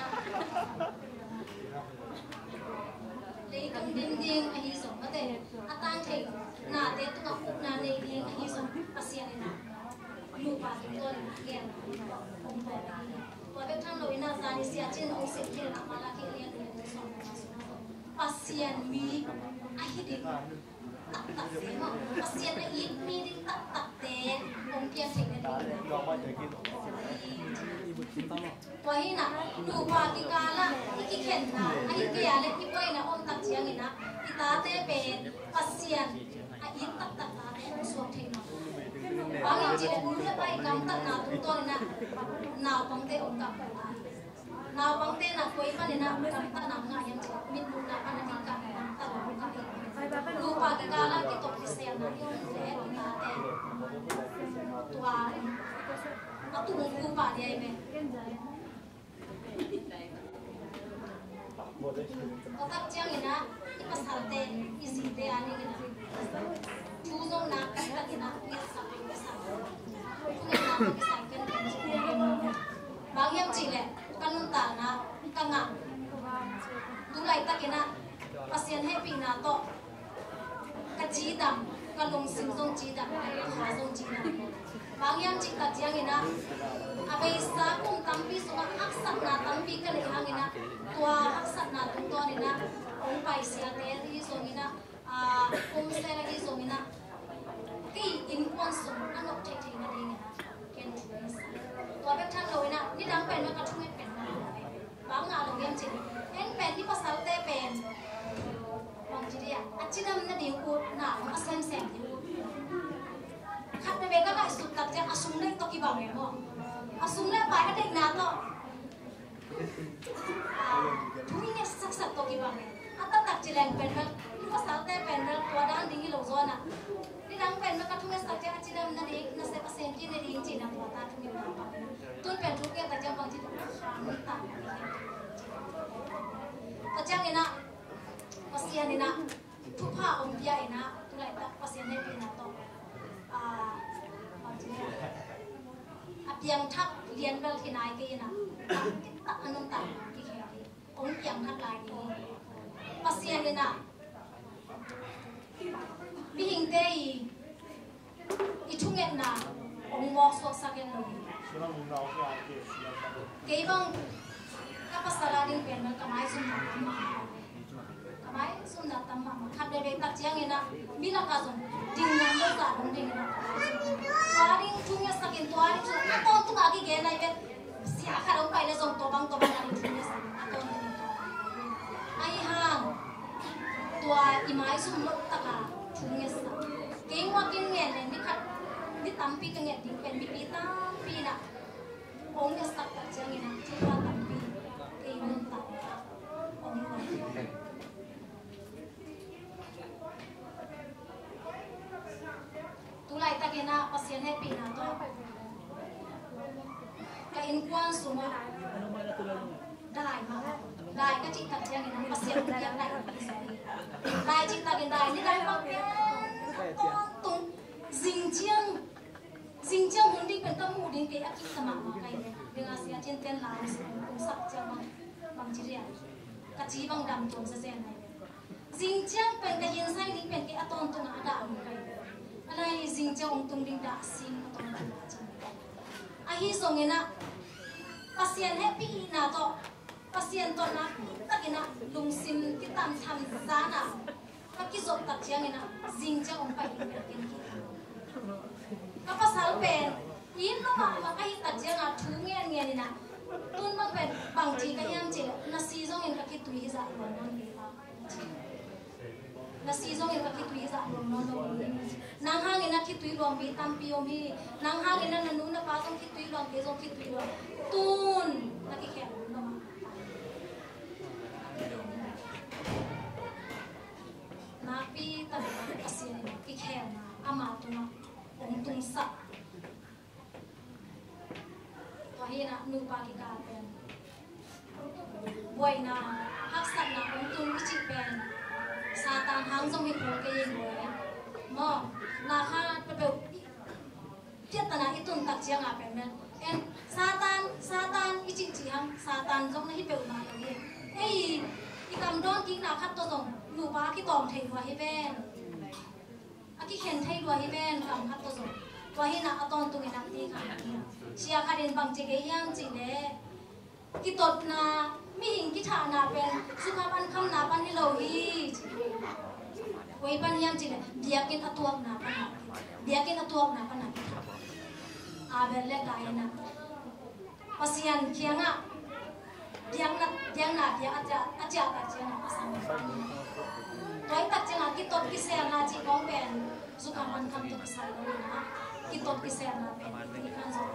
le kam ding ding a hi so ma te atang thei na te tu ka uk na le ding a hi so pasian ina lupa tu ton gen ong paตัวเว็บท่านเราอินาซานิเซียจินองเสียเทียนมาลาที่เรียนเรียนสอนปัสเซียนมีไอฮิดิตักตักเสียงปัสเซียนไอฮิดมีดิตักตักเตะองเพียงเสียงในนี้ตัวนี้นะดูปากิกาละอีกิเข็นนะไอฮิเกียเล็กที่ป่วยนะอมตักเชียงนี่นะอีตาเตเป็นปัสเซียนไอฮิดตักตักนะสวมเทนะบางอย่างจีเล็กนู้นไปกำตักนาตุ้งต้นนะนาวปังเตอกับนาวปังเตนะคุยมันนะกำตักนางายยังจีมิดมุนะมันมีกันตลอดกันลูปากกาลาที่ตกที่เสียนะยงเล่นตาเตตัวเอาตุ้งลูปาเดียไหมก็ตักเจียงนะที่ภาษาเตอีสิเตอันนี้นะชูจงนักตักนะนี่สับภาษาคุณนักภาษากันบางอย่างจีเล่กันนุ่นตานะกังอ่ะดูไหลตักนะภาษาให้ปีนาโตกะจีดำกะลงสิงจงจีดำขาจงจีดำบางอย่างจีตักเจียงนะอาไปสากุมตั้มปีสุนัขอักษรนาตั้มปีกันเลยหางนะตัวอักษรนาตุ้งตัวนี่นะองไปเสียเตะที่ส่งนี่นะอ่าองเสียที่ส่งนี่นะที่อินควนส่งอันนกเททีนั่นเองนะเกณฑ์ตัวแบบท่านเลยนะนี่ดังเป็นว่ากระทุ่งเป็นมาบางงานเราเรียนจีเอ็นเป็นที่ภาษาเตะเป็นบางทีเนี่ยอาชีพนั้นนั่นเองกูหนาของอาเซมเซมอยู่ขัดในเบก็ได้สุดตัดจะอาสุมเล็กตกี่บางเงี้ยมั้งอาสุมเล็กไปก็เด็กนาโตทุกอย่างสักสักตกี่บางเงี้ยอัตตักจีแรงเป็นแบบที่ภาษาเตะเป็นแบบตัวด้านดิ้งที่ลงโซนอ่ะนี่ดังเป็นแบบกระทุ่งสักจะอาชีพนั้นนั่นเองนั่นเซปเซนที่ในดิ้งจีนังตัวตาทุ่งอยู่แล้วต้นเป็นทุกอย่างแต่จะบางทีขาไม่ต่างแต่จังเงี้ยนะpasien ina thupa ompia ina tulai tak pasien ne pina to a apiang thak lian bel kinai ke ina tak anum tak ki kheri ong piang thak lai ni pasien ina bihing te i thunget na ong mo sok saken lo ke bang ka pasala ding pen man kamai sum ma kamai sum na tamma khat de tak chiang ina mina ka sum ding nam lo sa dong ding na waring thungya sakin to ari chu to tu ka ki ge nai be sia kha dong pai le song to bang to bang ari thungya sa to ai hang to ตัวอีไม้สุ่มลดตะกาทุ่งเงี้ยสักเก่งว่าเก่งเงี้ยเลยนี่คัดนี่ตั้มปีกันเงี้ยดิ้งเป็นมีปีตั้มปีน่ะองเงี้ยสักตัดเจียงงี้นะที่ว่าตั้มปีเก่งนุ่มตัดองนี่วันตุลาตะเกน่ะปัสยันให้ปีน่ะตัวก็อินกวนสูงได้มาได้ก็จิตตัดเจียงงี้นะปัสยันยังได้ได้จิตตัดกันได้นี่ได้มาเป็นตรงจิงเจียงจิงเจียงหุ่นดิ้งเป็นตั้มหุ่นดิ้งเกยกิสมามาไงเรื่องอาเซียนเจนเต้นลาวสิตรงสักเจียงบางบางจีเรียกะจีบางดำตรงเสียไหนจิงเจียงเป็นกะยินไซดิ้งเป็นเกยตอนตรงอาดาไงอะไรจิงเจียงตรงดิ้งด่าซิงตรงด่าจิงอาฮิส่งเงินะปัสยันแฮปปี้นะต่อปัสยันตอนนั้นตะกินะลุงซิมที่ตามทำซานะก็คิดสดตัดเชียงเงินะจิงเจียงองไปดิ้งเป็นกินก็ภาษาเป็นยินละมาว่าไอ้ตัดเจียงอ่ะทุ่งเงี้ยเงี้ยนี่นะตุนมันเป็นบางทีก็ยังเจน่ะซีซองเงินก็คิดตุยจะรวมนอนดีละน่ะซีซองเงินก็คิดตุยจะรวมนอนดีนางห้างเงินน่ะคิดตุยรวมมีตามปีอมีนางห้างเงินน่ะนู้นน่ะป้าต้องคิดตุยรวมเกซองคิดตุยรวมตุนน่ะคิดแค่ละมานาปีตัดอาเซียนคิดแค่นะอามาตุนะองตุงสักตัวเฮียนะนูปากิกาเป็นบวยนาฮักสัตนะองตุงวิจิเป็นซาตานหางจงมีโคเกยิงบวยมอนาฮาเปเปเทียตนาอิตุนตักเจียงอาเป็นเมนเอ็นซาตานซาตานอิจิจิฮังซาตานจงนะฮิเปอุมาอย่างนี้เอ้ยอีกำดอนกินนาคัดตัวจงนูปากิตอมเทวะฮิเป็นอากิเข็นไทยด้วยฮิเป็นคำคัดตัวจงตัวเฮียนะตอนตุงินักตีค่ะเชียร์คารินบางจีเกยังจีเล่กิตดนาไม่หิงกิถานาเป็นสุขปันคำนาปันฮิโลฮีไว้ปันยังจีเล่เดียกินอตัวนาปันนาเดียกินอตัวนาปันนากิถาอาเบลเล่กายนะปัสยันเคียงอ่ะเดียงนัดเดียงนาเดียอาจจะอาจจะตัดเจียงอ่ะสังตัวตัดเจียงอ่ะกิตดกิเซียนาจีก้องเป็นสุขปันคำตุกสายเลยนะกิตดกิเซียนาเป็นที่ข้างสอง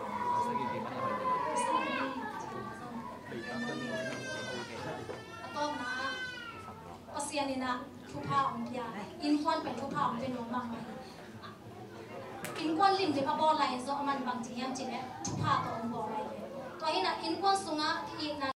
ต้นนะปัสยันนี่นะทุพาองพิยาอินควันเป็นทุพาองเป็นน้องบางไหมอินควันลิมที่พระบอลไหลโซมันบางจียังจีเนี่ยทุพาตัวองบอลไหลตัวนี้นะอินควันสุงะที่อีกนะ